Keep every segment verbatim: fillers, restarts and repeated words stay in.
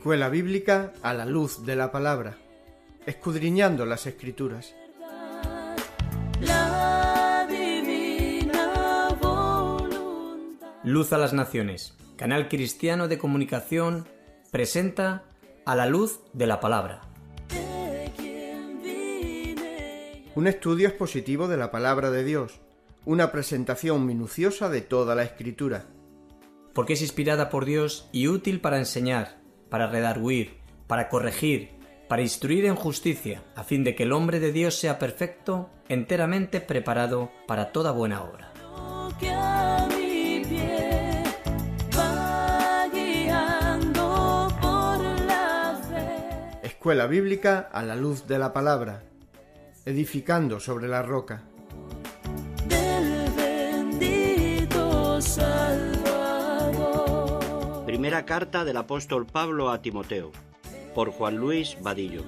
Escuela Bíblica a la luz de la palabra, escudriñando las Escrituras. La divina voluntad. Luz a las Naciones, canal cristiano de comunicación, presenta A la luz de la palabra. Un estudio expositivo de la palabra de Dios, una presentación minuciosa de toda la Escritura. Porque es inspirada por Dios y útil para enseñar, para redarguir, para corregir, para instruir en justicia, a fin de que el hombre de Dios sea perfecto, enteramente preparado para toda buena obra. Escuela Bíblica a la luz de la palabra, edificando sobre la roca. Del bendito Salvador. Primera carta del apóstol Pablo a Timoteo, por Juan Luis Vadillo.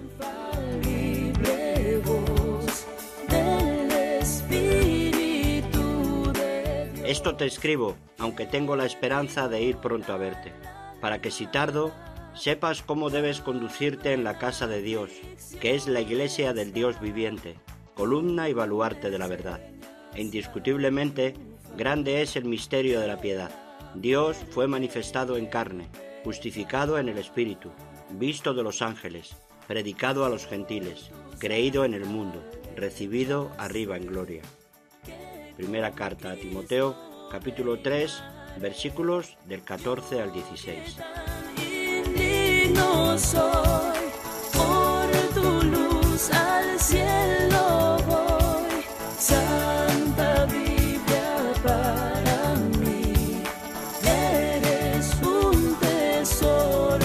Esto te escribo, aunque tengo la esperanza de ir pronto a verte, para que si tardo, sepas cómo debes conducirte en la casa de Dios, que es la iglesia del Dios viviente, columna y baluarte de la verdad. E indiscutiblemente, grande es el misterio de la piedad. Dios fue manifestado en carne, justificado en el Espíritu, visto de los ángeles, predicado a los gentiles, creído en el mundo, recibido arriba en gloria. Primera carta a Timoteo, capítulo tres, versículos del catorce al dieciséis. Indigno soy, por tu luz al cielo voy, Santa Biblia para mí, eres un tesoro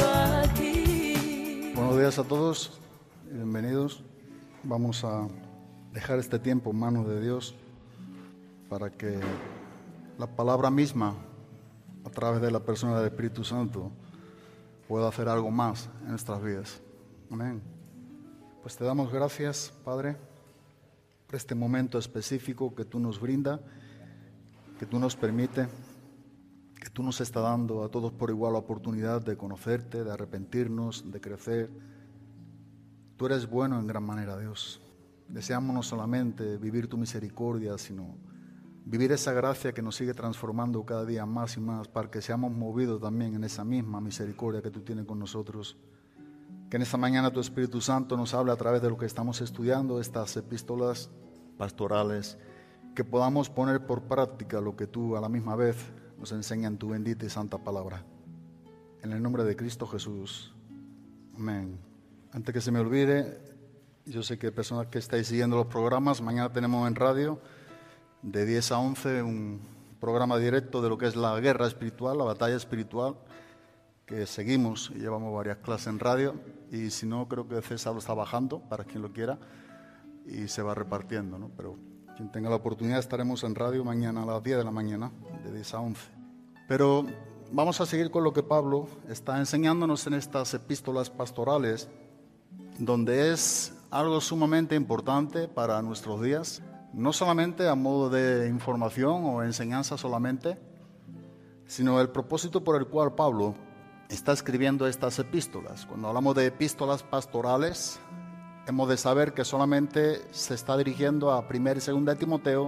aquí. Buenos días a todos y bienvenidos. Vamos a dejar este tiempo en manos de Dios para que la palabra misma, a través de la persona del Espíritu Santo, pueda hacer algo más en nuestras vidas. Amén. Pues te damos gracias, Padre, por este momento específico que tú nos brinda, que tú nos permite, que tú nos está dando a todos por igual la oportunidad de conocerte, de arrepentirnos, de crecer. Tú eres bueno en gran manera, Dios. Deseamos no solamente vivir tu misericordia, sino vivir esa gracia que nos sigue transformando cada día más y más, para que seamos movidos también en esa misma misericordia que tú tienes con nosotros. Que en esta mañana tu Espíritu Santo nos hable a través de lo que estamos estudiando, estas epístolas pastorales, que podamos poner por práctica lo que tú a la misma vez nos enseñas en tu bendita y santa palabra. En el nombre de Cristo Jesús. Amén. Antes que se me olvide, yo sé que personas que estáis siguiendo los programas, mañana tenemos en radio de diez a once un programa directo de lo que es la guerra espiritual, la batalla espiritual, que seguimos y llevamos varias clases en radio, y si no, creo que César lo está bajando para quien lo quiera y se va repartiendo, ¿no? Pero quien tenga la oportunidad, estaremos en radio mañana a las diez de la mañana, de diez a once. Pero vamos a seguir con lo que Pablo está enseñándonos en estas epístolas pastorales, donde es algo sumamente importante para nuestros días, no solamente a modo de información o enseñanza solamente, sino el propósito por el cual Pablo está escribiendo estas epístolas. Cuando hablamos de epístolas pastorales, hemos de saber que solamente se está dirigiendo a primera y segunda de Timoteo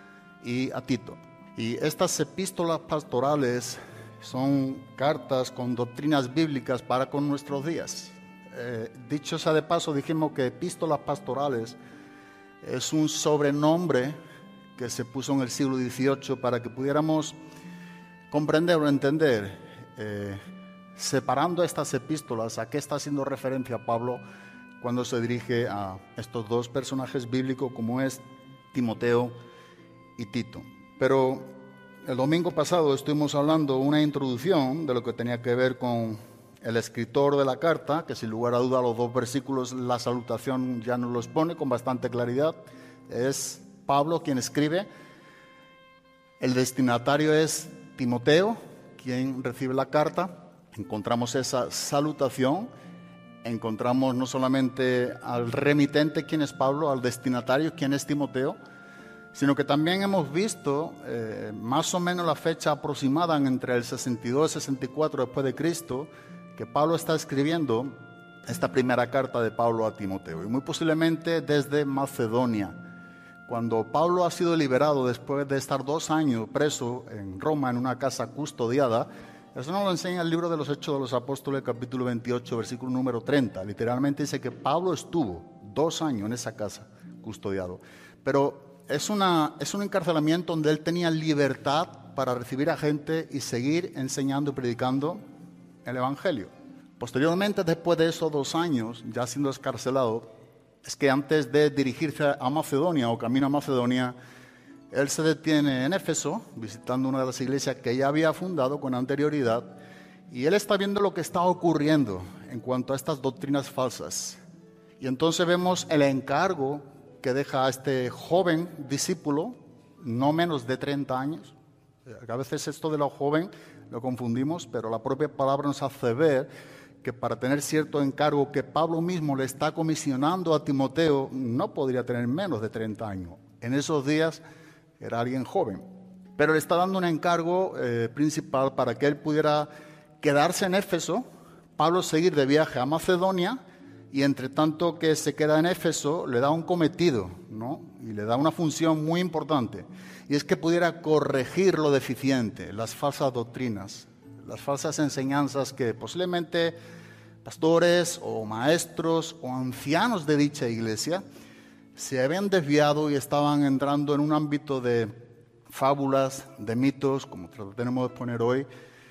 y a Tito. Y estas epístolas pastorales son cartas con doctrinas bíblicas para con nuestros días. Eh, dicho sea de paso, dijimos que epístolas pastorales es un sobrenombre que se puso en el siglo dieciocho para que pudiéramos comprender o entender, eh, separando estas epístolas, a qué está haciendo referencia Pablo cuando se dirige a estos dos personajes bíblicos como es Timoteo y Tito. Pero el domingo pasado estuvimos hablando una introducción de lo que tenía que ver con el escritor de la carta, que sin lugar a duda los dos versículos, la salutación ya nos los pone con bastante claridad. Es Pablo quien escribe. El destinatario es Timoteo, quien recibe la carta. Encontramos esa salutación. Encontramos no solamente al remitente, quien es Pablo, al destinatario, quien es Timoteo, sino que también hemos visto eh, más o menos la fecha aproximada entre el sesenta y dos y sesenta y cuatro después de Cristo, que Pablo está escribiendo esta primera carta de Pablo a Timoteo, y muy posiblemente desde Macedonia. Cuando Pablo ha sido liberado después de estar dos años preso en Roma en una casa custodiada, eso nos lo enseña el libro de los Hechos de los Apóstoles, capítulo veintiocho, versículo número treinta. Literalmente dice que Pablo estuvo dos años en esa casa custodiado. Pero es, una, es un encarcelamiento donde él tenía libertad para recibir a gente y seguir enseñando y predicando el Evangelio. Posteriormente, después de esos dos años, ya siendo escarcelado, es que antes de dirigirse a Macedonia o camino a Macedonia, él se detiene en Éfeso, visitando una de las iglesias que ya había fundado con anterioridad, y él está viendo lo que está ocurriendo en cuanto a estas doctrinas falsas. Y entonces vemos el encargo que deja a este joven discípulo, no menos de treinta años. A veces esto de lo joven lo confundimos, pero la propia palabra nos hace ver que para tener cierto encargo que Pablo mismo le está comisionando a Timoteo, no podría tener menos de treinta años. En esos días era alguien joven, pero le está dando un encargo eh, principal para que él pudiera quedarse en Éfeso, Pablo seguir de viaje a Macedonia, y entre tanto que se queda en Éfeso, le da un cometido, ¿no? Y le da una función muy importante, y es que pudiera corregir lo deficiente, las falsas doctrinas, las falsas enseñanzas que posiblemente pastores o maestros o ancianos de dicha iglesia se habían desviado y estaban entrando en un ámbito de fábulas, de mitos, como tenemos de poner hoy,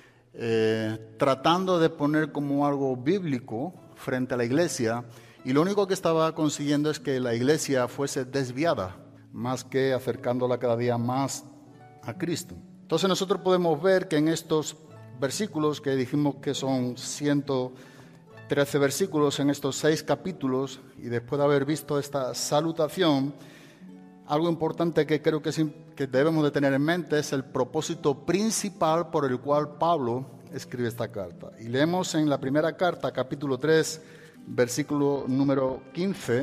eh, tratando de poner como algo bíblico frente a la iglesia, y lo único que estaba consiguiendo es que la iglesia fuese desviada, más que acercándola cada día más a Cristo. Entonces nosotros podemos ver que en estos versículos, que dijimos que son ciento trece versículos en estos seis capítulos, y después de haber visto esta salutación, algo importante que creo que, es, que debemos de tener en mente es el propósito principal por el cual Pablo escribe esta carta. Y leemos en la primera carta, capítulo tres, versículo número quince,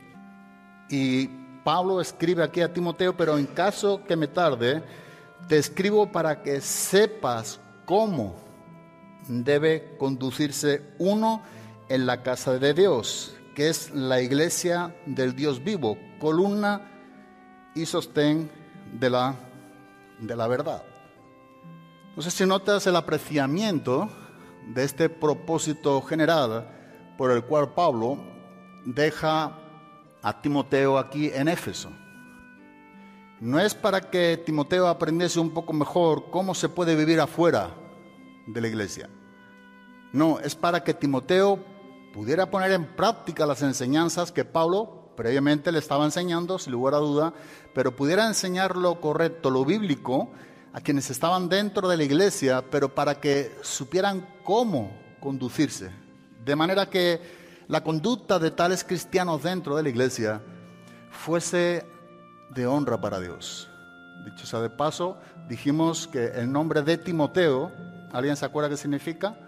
y Pablo escribe aquí a Timoteo: pero en caso que me tarde, te escribo para que sepas cómo debe conducirse uno en la casa de Dios, que es la iglesia del Dios vivo, columna y sostén de la, de la verdad. No sé si notas el apreciamiento de este propósito general por el cual Pablo deja a Timoteo aquí en Éfeso. No es para que Timoteo aprendiese un poco mejor cómo se puede vivir afuera de la iglesia. No, es para que Timoteo pudiera poner en práctica las enseñanzas que Pablo previamente le estaba enseñando, sin lugar a duda, pero pudiera enseñar lo correcto, lo bíblico, a quienes estaban dentro de la iglesia, pero para que supieran cómo conducirse. De manera que la conducta de tales cristianos dentro de la iglesia fuese de honra para Dios. Dicho sea de paso, dijimos que el nombre de Timoteo, ¿alguien se acuerda qué significa?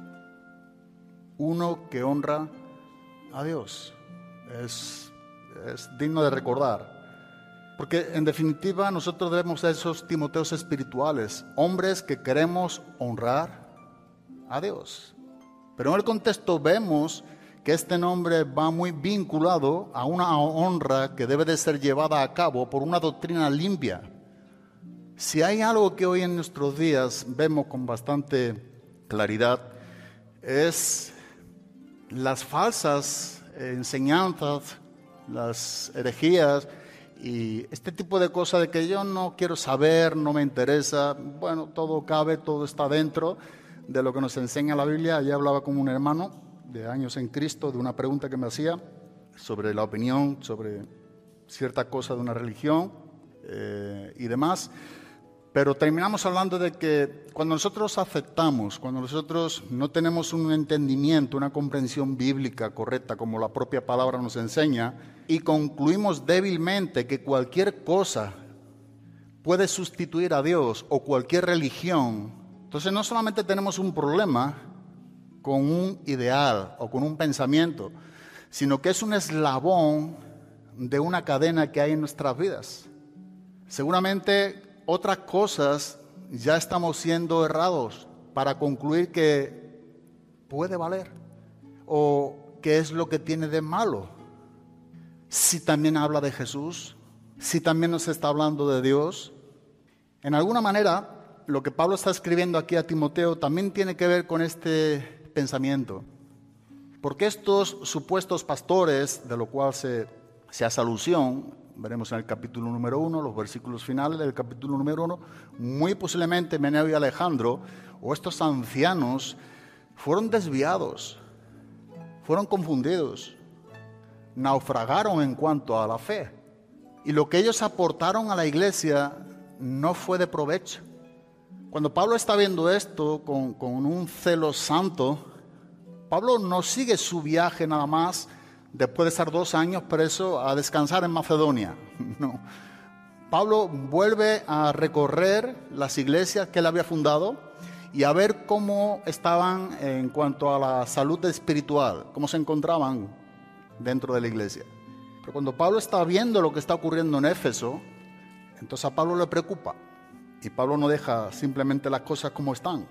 Uno que honra a Dios. Es, es digno de recordar. Porque en definitiva nosotros debemos ser esos Timoteos espirituales, hombres que queremos honrar a Dios. Pero en el contexto vemos que este nombre va muy vinculado a una honra que debe de ser llevada a cabo por una doctrina limpia. Si hay algo que hoy en nuestros días vemos con bastante claridad, es las falsas enseñanzas, las herejías y este tipo de cosas de que yo no quiero saber, no me interesa. Bueno, todo cabe, todo está dentro de lo que nos enseña la Biblia. Ayer hablaba con un hermano de años en Cristo de una pregunta que me hacía sobre la opinión, sobre cierta cosa de una religión eh, y demás. Pero terminamos hablando de que cuando nosotros aceptamos, cuando nosotros no tenemos un entendimiento, una comprensión bíblica correcta como la propia palabra nos enseña, y concluimos débilmente que cualquier cosa puede sustituir a Dios o cualquier religión, entonces no solamente tenemos un problema con un ideal o con un pensamiento, sino que es un eslabón de una cadena que hay en nuestras vidas. Seguramente otras cosas ya estamos siendo errados para concluir que puede valer? ¿O qué es lo que tiene de malo? Si también habla de Jesús, si también nos está hablando de Dios. En alguna manera, lo que Pablo está escribiendo aquí a Timoteo también tiene que ver con este pensamiento. Porque estos supuestos pastores, de lo cual se, se hace alusión, veremos en el capítulo número uno, los versículos finales del capítulo número uno, muy posiblemente Meneo y Alejandro, o estos ancianos, fueron desviados, fueron confundidos, naufragaron en cuanto a la fe. Y lo que ellos aportaron a la iglesia no fue de provecho. Cuando Pablo está viendo esto con, con un celo santo, Pablo no sigue su viaje nada más después de estar dos años preso a descansar en Macedonia. No. Pablo vuelve a recorrer las iglesias que él había fundado y a ver cómo estaban en cuanto a la salud espiritual, cómo se encontraban dentro de la iglesia. Pero cuando Pablo está viendo lo que está ocurriendo en Éfeso, entonces a Pablo le preocupa. Y Pablo no deja simplemente las cosas como están,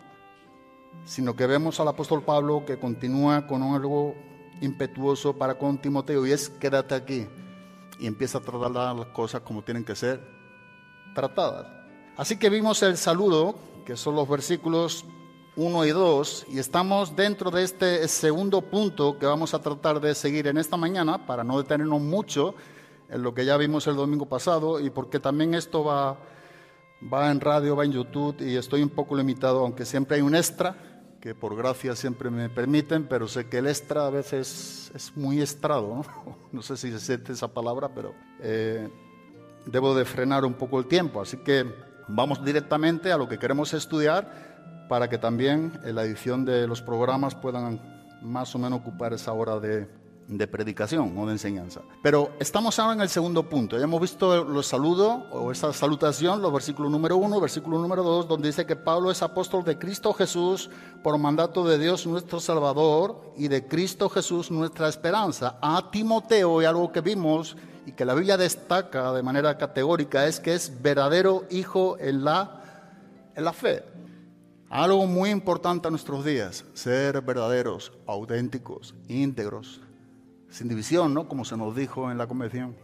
sino que vemos al apóstol Pablo que continúa con algo impetuoso para con Timoteo, y es: quédate aquí, y empieza a tratar las cosas como tienen que ser tratadas. Así que vimos el saludo, que son los versículos uno y dos, y estamos dentro de este segundo punto que vamos a tratar de seguir en esta mañana, para no detenernos mucho en lo que ya vimos el domingo pasado, y porque también esto va, va en radio, va en YouTube, y estoy un poco limitado, aunque siempre hay un extra, que por gracia siempre me permiten, pero sé que el extra a veces es muy estrado, ¿no? No sé si se siente esa palabra, pero eh, debo de frenar un poco el tiempo, así que vamos directamente a lo que queremos estudiar, para que también en la edición de los programas puedan más o menos ocupar esa hora de, de predicación o de enseñanza. Pero estamos ahora en el segundo punto. Ya hemos visto los saludos o esa salutación, los versículos número uno, versículo número dos, donde dice que Pablo es apóstol de Cristo Jesús por mandato de Dios nuestro Salvador y de Cristo Jesús nuestra esperanza. A Timoteo, y algo que vimos y que la Biblia destaca de manera categórica, es que es verdadero hijo en la, en la fe. Algo muy importante en nuestros días: ser verdaderos, auténticos, íntegros, sin división, ¿no? Como se nos dijo en la convención,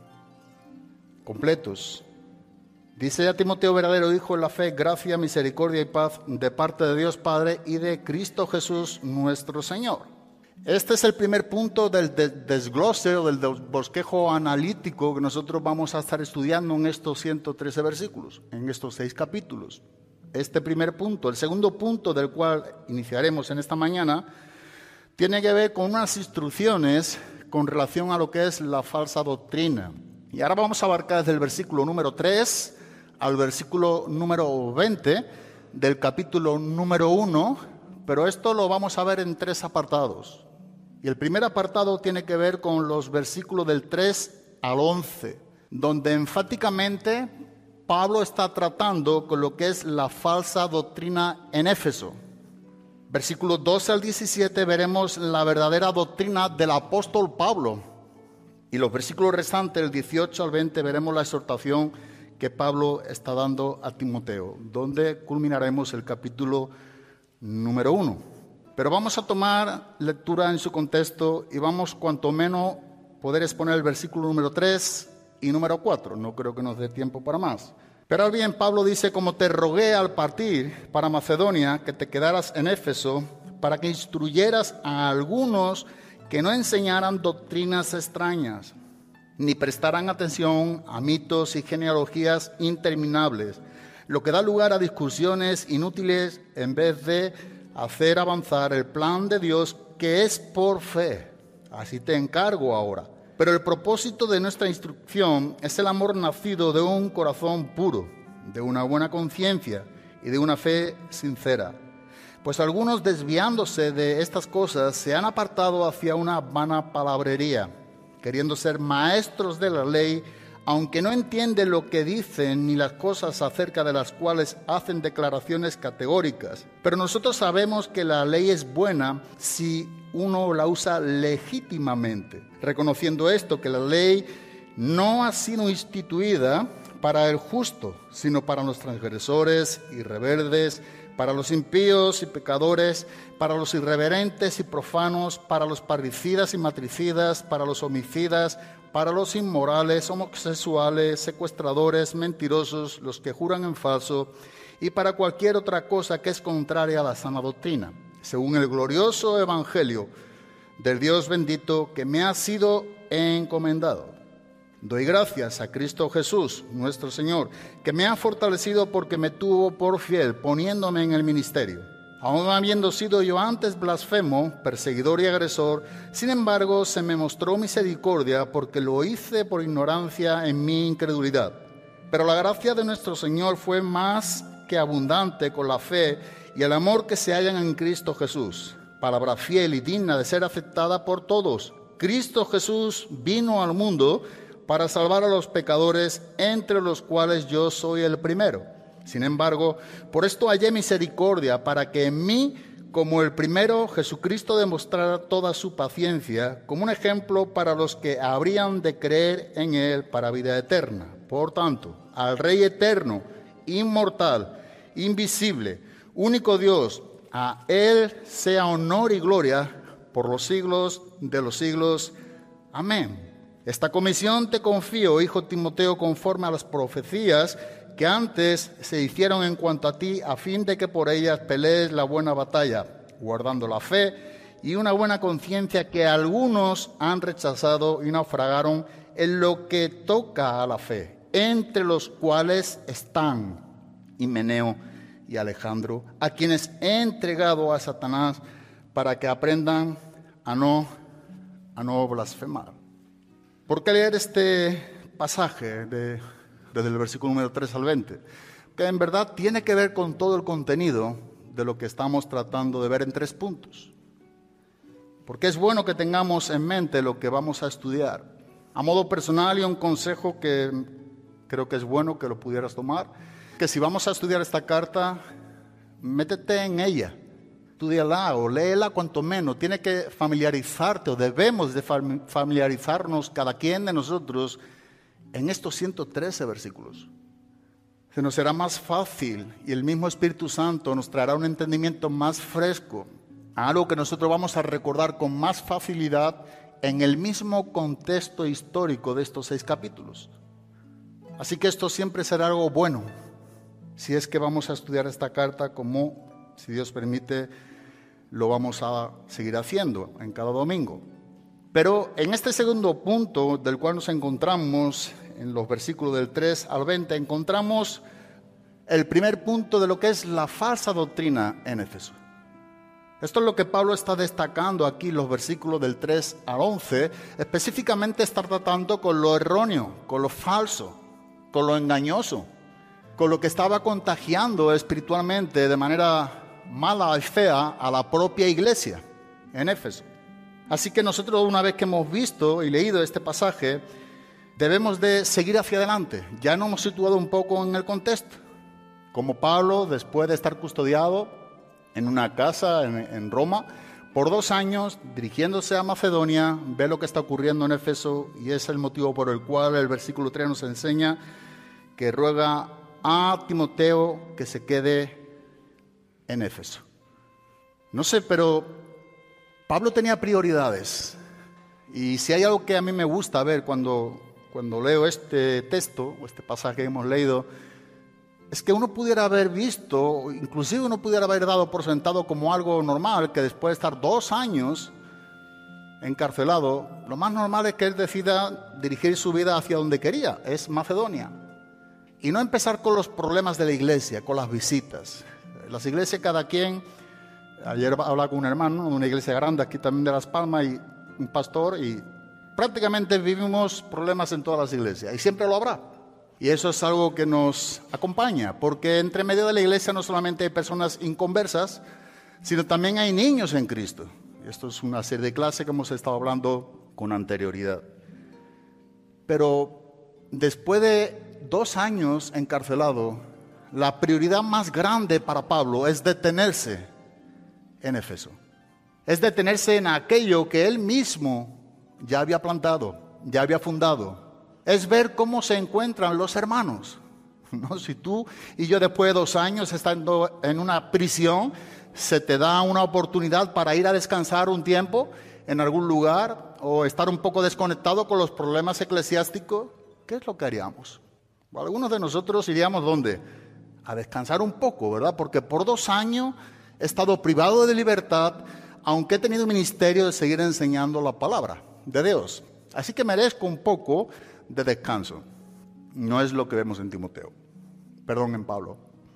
completos. Dice a Timoteo: verdadero hijo en la fe, gracia, misericordia y paz de parte de Dios Padre y de Cristo Jesús nuestro Señor. Este es el primer punto del desglose o del bosquejo analítico que nosotros vamos a estar estudiando en estos ciento trece versículos, en estos seis capítulos. Este primer punto. El segundo punto, del cual iniciaremos en esta mañana, tiene que ver con unas instrucciones con relación a lo que es la falsa doctrina. Y ahora vamos a abarcar desde el versículo número tres al versículo número veinte del capítulo número uno, pero esto lo vamos a ver en tres apartados. Y el primer apartado tiene que ver con los versículos del tres al once, donde enfáticamente Pablo está tratando con lo que es la falsa doctrina en Éfeso. Versículos doce al diecisiete veremos la verdadera doctrina del apóstol Pablo. Y los versículos restantes, del dieciocho al veinte, veremos la exhortación que Pablo está dando a Timoteo, donde culminaremos el capítulo número uno. Pero vamos a tomar lectura en su contexto y vamos cuanto menos poder exponer el versículo número tres y número cuatro. No creo que nos dé tiempo para más. Pero bien, Pablo dice: como te rogué al partir para Macedonia que te quedaras en Éfeso, para que instruyeras a algunos que no enseñaran doctrinas extrañas, ni prestaran atención a mitos y genealogías interminables, lo que da lugar a discusiones inútiles en vez de hacer avanzar el plan de Dios, que es por fe. Así te encargo ahora. Pero el propósito de nuestra instrucción es el amor nacido de un corazón puro, de una buena conciencia y de una fe sincera. Pues algunos, desviándose de estas cosas, se han apartado hacia una vana palabrería, queriendo ser maestros de la ley, aunque no entienden lo que dicen ni las cosas acerca de las cuales hacen declaraciones categóricas. Pero nosotros sabemos que la ley es buena si uno la usa legítimamente, reconociendo esto, que la ley no ha sido instituida para el justo, sino para los transgresores y rebeldes, para los impíos y pecadores, para los irreverentes y profanos, para los parricidas y matricidas, para los homicidas, para los inmorales, homosexuales, secuestradores, mentirosos, los que juran en falso, y para cualquier otra cosa que es contraria a la sana doctrina, según el glorioso evangelio del Dios bendito que me ha sido encomendado. Doy gracias a Cristo Jesús, nuestro Señor, que me ha fortalecido porque me tuvo por fiel, poniéndome en el ministerio. Aun habiendo sido yo antes blasfemo, perseguidor y agresor, sin embargo se me mostró misericordia porque lo hice por ignorancia en mi incredulidad. Pero la gracia de nuestro Señor fue más que abundante con la fe y el amor que se hallan en Cristo Jesús, palabra fiel y digna de ser aceptada por todos. Cristo Jesús vino al mundo para salvar a los pecadores, entre los cuales yo soy el primero. Sin embargo, por esto hallé misericordia, para que en mí, como el primero, Jesucristo demostrara toda su paciencia, como un ejemplo para los que habrían de creer en Él para vida eterna. Por tanto, al Rey eterno, inmortal, invisible, único Dios, a Él sea honor y gloria por los siglos de los siglos. Amén. Esta comisión te confío, hijo Timoteo, conforme a las profecías que antes se hicieron en cuanto a ti, a fin de que por ellas pelees la buena batalla, guardando la fe y una buena conciencia que algunos han rechazado y naufragaron en lo que toca a la fe, entre los cuales están Himeneo y Alejandro, a quienes he entregado a Satanás para que aprendan a no, a no blasfemar. ¿Por qué leer este pasaje de, desde el versículo número tres al veinte? Que en verdad tiene que ver con todo el contenido de lo que estamos tratando de ver en tres puntos. Porque es bueno que tengamos en mente lo que vamos a estudiar. A modo personal y un consejo que creo que es bueno que lo pudieras tomar, que si vamos a estudiar esta carta, métete en ella. Estúdiala o léela cuanto menos. Tiene que familiarizarte, o debemos de familiarizarnos cada quien de nosotros en estos ciento trece versículos. Se nos será más fácil y el mismo Espíritu Santo nos traerá un entendimiento más fresco, algo que nosotros vamos a recordar con más facilidad en el mismo contexto histórico de estos seis capítulos. Así que esto siempre será algo bueno, si es que vamos a estudiar esta carta como, si Dios permite, lo vamos a seguir haciendo en cada domingo. Pero en este segundo punto del cual nos encontramos, en los versículos del tres al veinte, encontramos el primer punto de lo que es la falsa doctrina en Éfeso. Esto es lo que Pablo está destacando aquí, los versículos del tres al once, específicamente está tratando con lo erróneo, con lo falso, con lo engañoso, con lo que estaba contagiando espiritualmente de manera mala y fea a la propia iglesia en Éfeso. Así que nosotros, una vez que hemos visto y leído este pasaje, debemos de seguir hacia adelante. Ya nos hemos situado un poco en el contexto. Como Pablo, después de estar custodiado en una casa en, en Roma por dos años, dirigiéndose a Macedonia, ve lo que está ocurriendo en Éfeso, y es el motivo por el cual el versículo tres nos enseña que ruega a Timoteo que se quede en Éfeso. No sé, pero Pablo tenía prioridades, y si hay algo que a mí me gusta ver cuando, cuando leo este texto o este pasaje que hemos leído, es que uno pudiera haber visto, inclusive uno pudiera haber dado por sentado como algo normal, que después de estar dos años encarcelado, lo más normal es que él decida dirigir su vida hacia donde quería, es Macedonia, y no empezar con los problemas de la iglesia, con las visitas. Las iglesias, cada quien, ayer hablaba con un hermano de una iglesia grande aquí también de Las Palmas, y un pastor, y prácticamente vivimos problemas en todas las iglesias, y siempre lo habrá. Y eso es algo que nos acompaña, porque entre medio de la iglesia no solamente hay personas inconversas, sino también hay niños en Cristo. Esto es una serie de clases que hemos estado hablando con anterioridad. Pero después de dos años encarcelado, la prioridad más grande para Pablo es detenerse en Éfeso. Es detenerse en aquello que él mismo ya había plantado, ya había fundado. Es ver cómo se encuentran los hermanos. ¿no? Si tú y yo después de dos años estando en una prisión, se te da una oportunidad para ir a descansar un tiempo en algún lugar o estar un poco desconectado con los problemas eclesiásticos, ¿qué es lo que haríamos? Algunos de nosotros iríamos ¿dónde? A descansar un poco, ¿verdad? Porque por dos años he estado privado de libertad, aunque he tenido ministerio de seguir enseñando la palabra de Dios. Así que merezco un poco de descanso. No es lo que vemos en Timoteo. Perdón, en Pablo.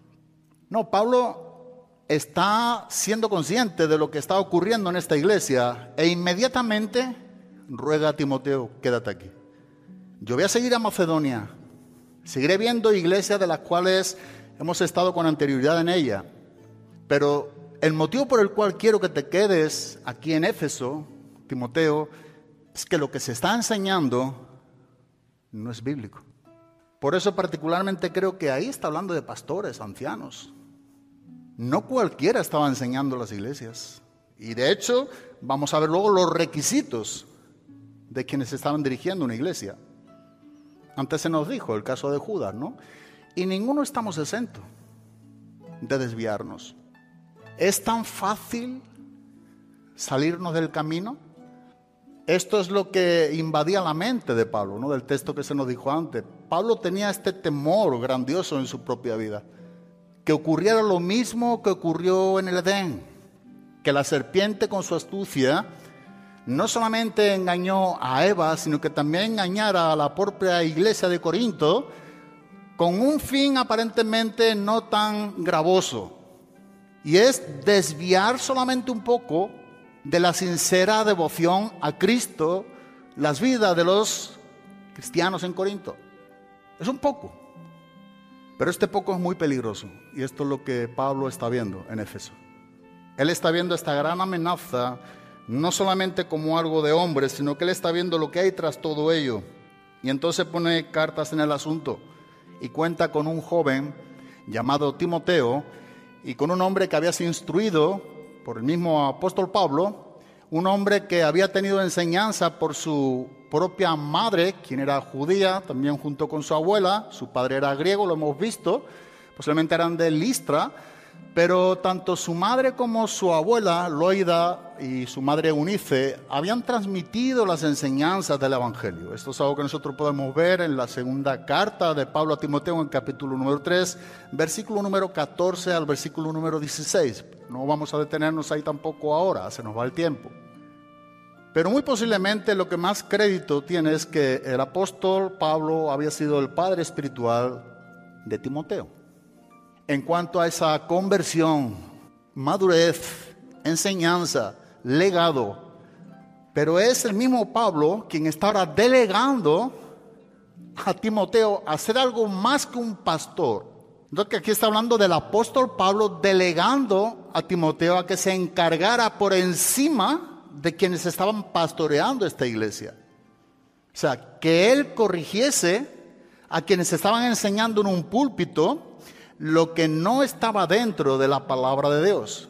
No, Pablo está siendo consciente de lo que está ocurriendo en esta iglesia e inmediatamente ruega a Timoteo, quédate aquí. Yo voy a seguir a Macedonia. Seguiré viendo iglesias de las cuales hemos estado con anterioridad en ella. Pero el motivo por el cual quiero que te quedes aquí en Éfeso, Timoteo, es que lo que se está enseñando no es bíblico. Por eso particularmente creo que ahí está hablando de pastores, ancianos. No cualquiera estaba enseñando las iglesias. Y de hecho, vamos a ver luego los requisitos de quienes estaban dirigiendo una iglesia. Antes se nos dijo el caso de Judas, ¿no? Y ninguno estamos exentos de desviarnos. ¿Es tan fácil salirnos del camino? Esto es lo que invadía la mente de Pablo, ¿no? Del texto que se nos dijo antes. Pablo tenía este temor grandioso en su propia vida. Que ocurriera lo mismo que ocurrió en el Edén. Que la serpiente con su astucia no solamente engañó a Eva, sino que también engañara a la propia iglesia de Corinto con un fin aparentemente no tan gravoso. Y es desviar solamente un poco de la sincera devoción a Cristo las vidas de los cristianos en Corinto. Es un poco. Pero este poco es muy peligroso. Y esto es lo que Pablo está viendo en Éfeso. Él está viendo esta gran amenaza no solamente como algo de hombre, sino que él está viendo lo que hay tras todo ello. Y entonces pone cartas en el asunto y cuenta con un joven llamado Timoteo y con un hombre que había sido instruido por el mismo apóstol Pablo, un hombre que había tenido enseñanza por su propia madre, quien era judía, también junto con su abuela. Su padre era griego, lo hemos visto, posiblemente eran de Listra, pero tanto su madre como su abuela, Loida, y su madre Eunice, habían transmitido las enseñanzas del Evangelio. Esto es algo que nosotros podemos ver en la segunda carta de Pablo a Timoteo, en el capítulo número tres, versículo número catorce al versículo número dieciséis. No vamos a detenernos ahí tampoco ahora, se nos va el tiempo. Pero muy posiblemente lo que más crédito tiene es que el apóstol Pablo había sido el padre espiritual de Timoteo. En cuanto a esa conversión, madurez, enseñanza, legado. Pero es el mismo Pablo quien está ahora delegando a Timoteo a hacer algo más que un pastor. Entonces aquí está hablando del apóstol Pablo delegando a Timoteo a que se encargara por encima de quienes estaban pastoreando esta iglesia. O sea, que él corrigiese a quienes estaban enseñando en un púlpito lo que no estaba dentro de la palabra de Dios.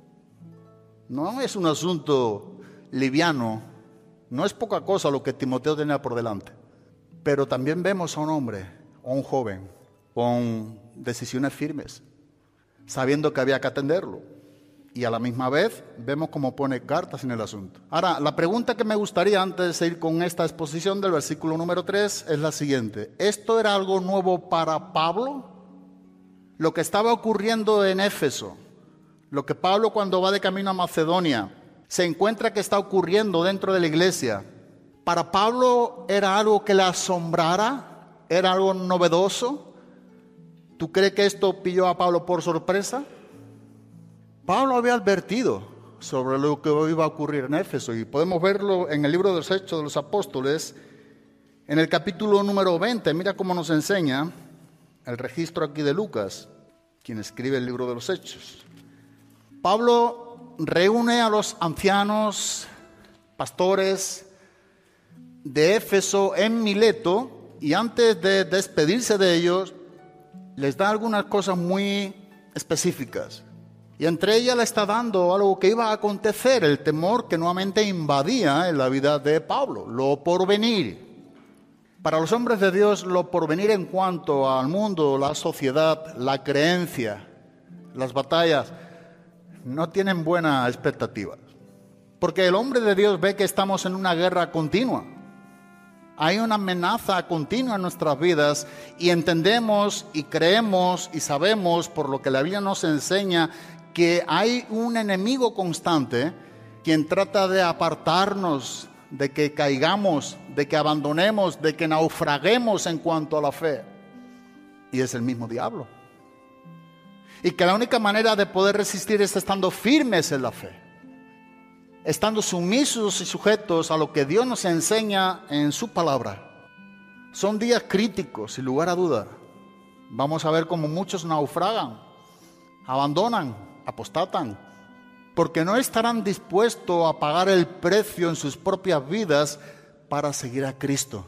No es un asunto liviano, no es poca cosa lo que Timoteo tenía por delante. Pero también vemos a un hombre, o un joven, con decisiones firmes, sabiendo que había que atenderlo. Y a la misma vez vemos cómo pone cartas en el asunto. Ahora, la pregunta que me gustaría antes de seguir con esta exposición del versículo número tres es la siguiente. ¿Esto era algo nuevo para Pablo? Lo que estaba ocurriendo en Éfeso, lo que Pablo cuando va de camino a Macedonia se encuentra que está ocurriendo dentro de la iglesia, ¿para Pablo era algo que le asombrara? ¿Era algo novedoso? ¿Tú crees que esto pilló a Pablo por sorpresa? Pablo había advertido sobre lo que iba a ocurrir en Éfeso y podemos verlo en el libro de los Hechos de los Apóstoles, en el capítulo número veinte. Mira cómo nos enseña el registro aquí de Lucas, quien escribe el libro de los Hechos. Pablo reúne a los ancianos, pastores de Éfeso en Mileto y antes de despedirse de ellos, les da algunas cosas muy específicas. Y entre ellas le está dando algo que iba a acontecer, el temor que nuevamente invadía en la vida de Pablo, lo por venir. Para los hombres de Dios, lo porvenir en cuanto al mundo, la sociedad, la creencia, las batallas, no tienen buena expectativa. Porque el hombre de Dios ve que estamos en una guerra continua. Hay una amenaza continua en nuestras vidas y entendemos y creemos y sabemos por lo que la Biblia nos enseña que hay un enemigo constante quien trata de apartarnos, de que caigamos, de que abandonemos, de que naufraguemos en cuanto a la fe. Y es el mismo diablo. Y que la única manera de poder resistir es estando firmes en la fe, estando sumisos y sujetos a lo que Dios nos enseña en su palabra. Son días críticos, sin lugar a duda. Vamos a ver cómo muchos naufragan, abandonan, apostatan, porque no estarán dispuestos a pagar el precio en sus propias vidas para seguir a Cristo.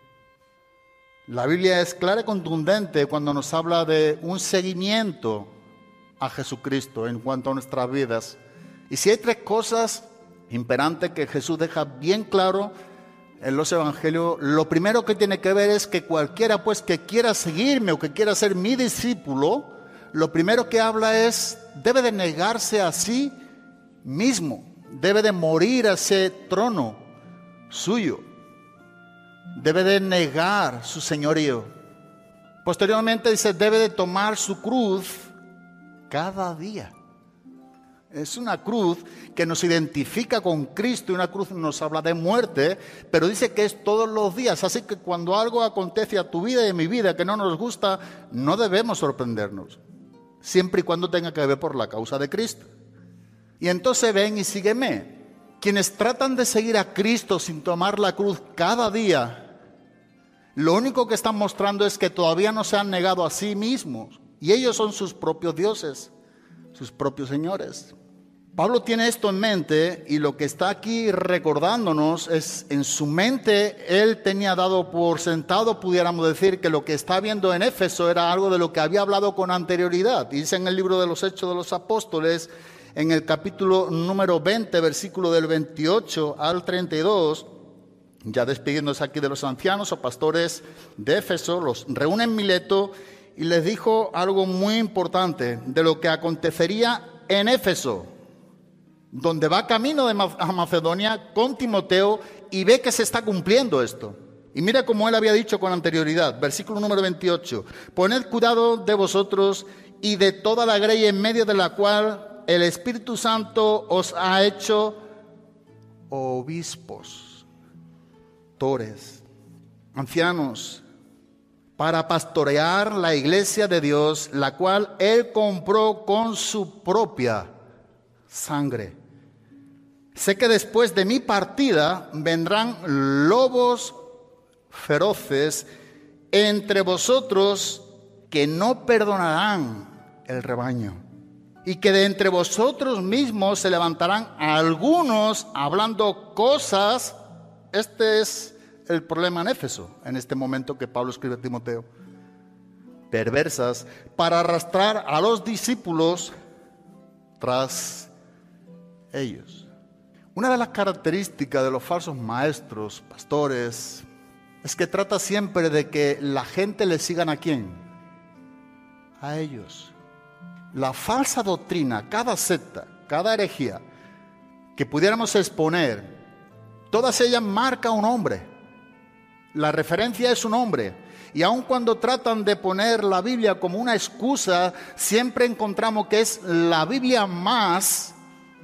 La Biblia es clara y contundente cuando nos habla de un seguimiento a Jesucristo en cuanto a nuestras vidas. Y si hay tres cosas imperantes que Jesús deja bien claro en los evangelios, lo primero que tiene que ver es que cualquiera pues que quiera seguirme o que quiera ser mi discípulo, lo primero que habla es, debe de negarse a sí mismo, debe de morir a ese trono suyo, debe de negar su señorío. Posteriormente dice, debe de tomar su cruz cada día. Es una cruz que nos identifica con Cristo y una cruz nos habla de muerte, pero dice que es todos los días. Así que cuando algo acontece a tu vida y a mi vida que no nos gusta, no debemos sorprendernos, siempre y cuando tenga que ver por la causa de Cristo. Y entonces ven y sígueme. Quienes tratan de seguir a Cristo sin tomar la cruz cada día, lo único que están mostrando es que todavía no se han negado a sí mismos. Y ellos son sus propios dioses, sus propios señores. Pablo tiene esto en mente y lo que está aquí recordándonos es, en su mente, él tenía dado por sentado, pudiéramos decir, que lo que está viendo en Éfeso era algo de lo que había hablado con anterioridad. Dice en el libro de los Hechos de los Apóstoles, en el capítulo número veinte, versículo del veintiocho al treinta y dos, ya despidiéndose aquí de los ancianos o pastores de Éfeso, los reúne en Mileto y les dijo algo muy importante de lo que acontecería en Éfeso, donde va camino de Macedonia con Timoteo y ve que se está cumpliendo esto. Y mira como él había dicho con anterioridad, versículo número veintiocho, poned cuidado de vosotros y de toda la grey en medio de la cual el Espíritu Santo os ha hecho obispos, tores, ancianos, para pastorear la iglesia de Dios, la cual él compró con su propia sangre. Sé que después de mi partida vendrán lobos feroces entre vosotros que no perdonarán el rebaño, y que de entre vosotros mismos se levantarán algunos hablando cosas. Este es el problema en Éfeso, en este momento que Pablo escribe a Timoteo, perversas, para arrastrar a los discípulos tras ellos. Una de las características de los falsos maestros, pastores, es que trata siempre de que la gente le sigan ¿a quién? A ellos. La falsa doctrina, cada secta, cada herejía que pudiéramos exponer, todas ellas marcan un hombre. La referencia es un hombre. Y aun cuando tratan de poner la Biblia como una excusa, siempre encontramos que es la Biblia más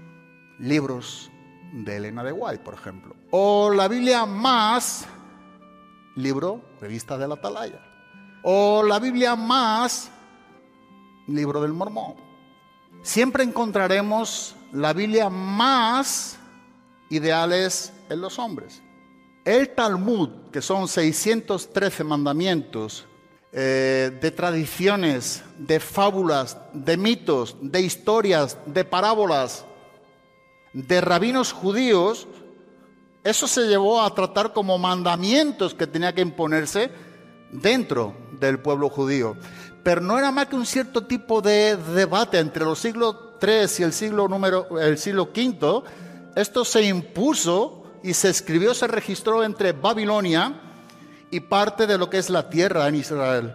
libros de Elena de White, por ejemplo. O la Biblia más libro, revista de la Atalaya. O la Biblia más libro del Mormón. Siempre encontraremos la Biblia más ideales en los hombres. El Talmud, que son seiscientos trece mandamientos eh, de tradiciones, de fábulas, de mitos, de historias, de parábolas, de rabinos judíos, eso se llevó a tratar como mandamientos que tenía que imponerse dentro del pueblo judío. Pero no era más que un cierto tipo de debate entre los siglos tres y el siglo número, el siglo quinto. Esto se impuso y se escribió, se registró entre Babilonia y parte de lo que es la tierra en Israel.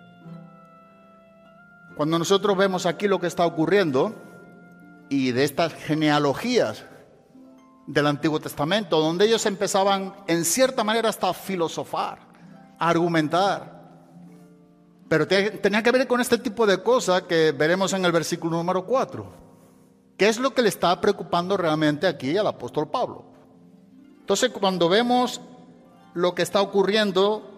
Cuando nosotros vemos aquí lo que está ocurriendo y de estas genealogías del Antiguo Testamento, donde ellos empezaban en cierta manera hasta a filosofar, a argumentar, pero te, tenía que ver con este tipo de cosas que veremos en el versículo número cuatro. ¿Qué es lo que le está preocupando realmente aquí al apóstol Pablo? Entonces, cuando vemos lo que está ocurriendo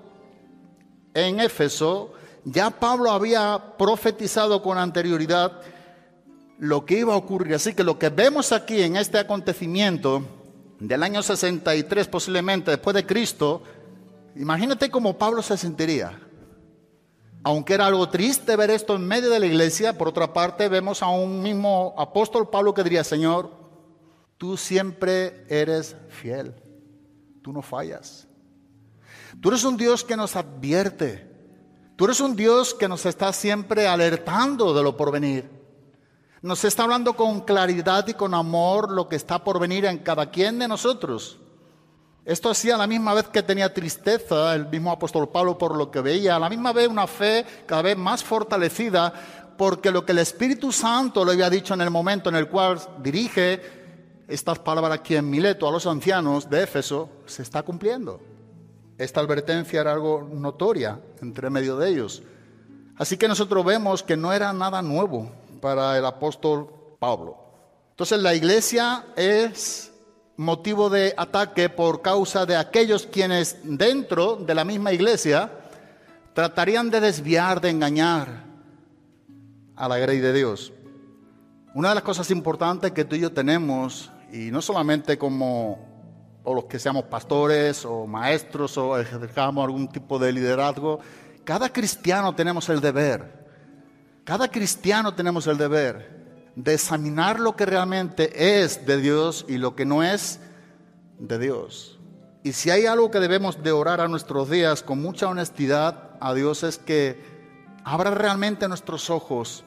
en Éfeso, ya Pablo había profetizado con anterioridad lo que iba a ocurrir. Así que lo que vemos aquí en este acontecimiento del año sesenta y tres, posiblemente después de Cristo, imagínate cómo Pablo se sentiría. Aunque era algo triste ver esto en medio de la iglesia, por otra parte vemos a un mismo apóstol Pablo que diría: Señor, tú siempre eres fiel, tú no fallas. Tú eres un Dios que nos advierte, tú eres un Dios que nos está siempre alertando de lo por venir. Nos está hablando con claridad y con amor lo que está por venir en cada quien de nosotros. Esto hacía a la misma vez que tenía tristeza el mismo apóstol Pablo por lo que veía, a la misma vez una fe cada vez más fortalecida, porque lo que el Espíritu Santo le había dicho en el momento en el cual dirige estas palabras aquí en Mileto a los ancianos de Éfeso, se está cumpliendo. Esta advertencia era algo notoria entre medio de ellos. Así que nosotros vemos que no era nada nuevo para el apóstol Pablo. Entonces la iglesia es motivo de ataque por causa de aquellos quienes dentro de la misma iglesia tratarían de desviar, de engañar a la grey de Dios. Una de las cosas importantes que tú y yo tenemos, y no solamente como o los que seamos pastores o maestros o ejerzamos algún tipo de liderazgo, cada cristiano tenemos el deber Cada cristiano tenemos el deber de examinar lo que realmente es de Dios y lo que no es de Dios. Y si hay algo que debemos de orar a nuestros días con mucha honestidad a Dios, es que abra realmente nuestros ojos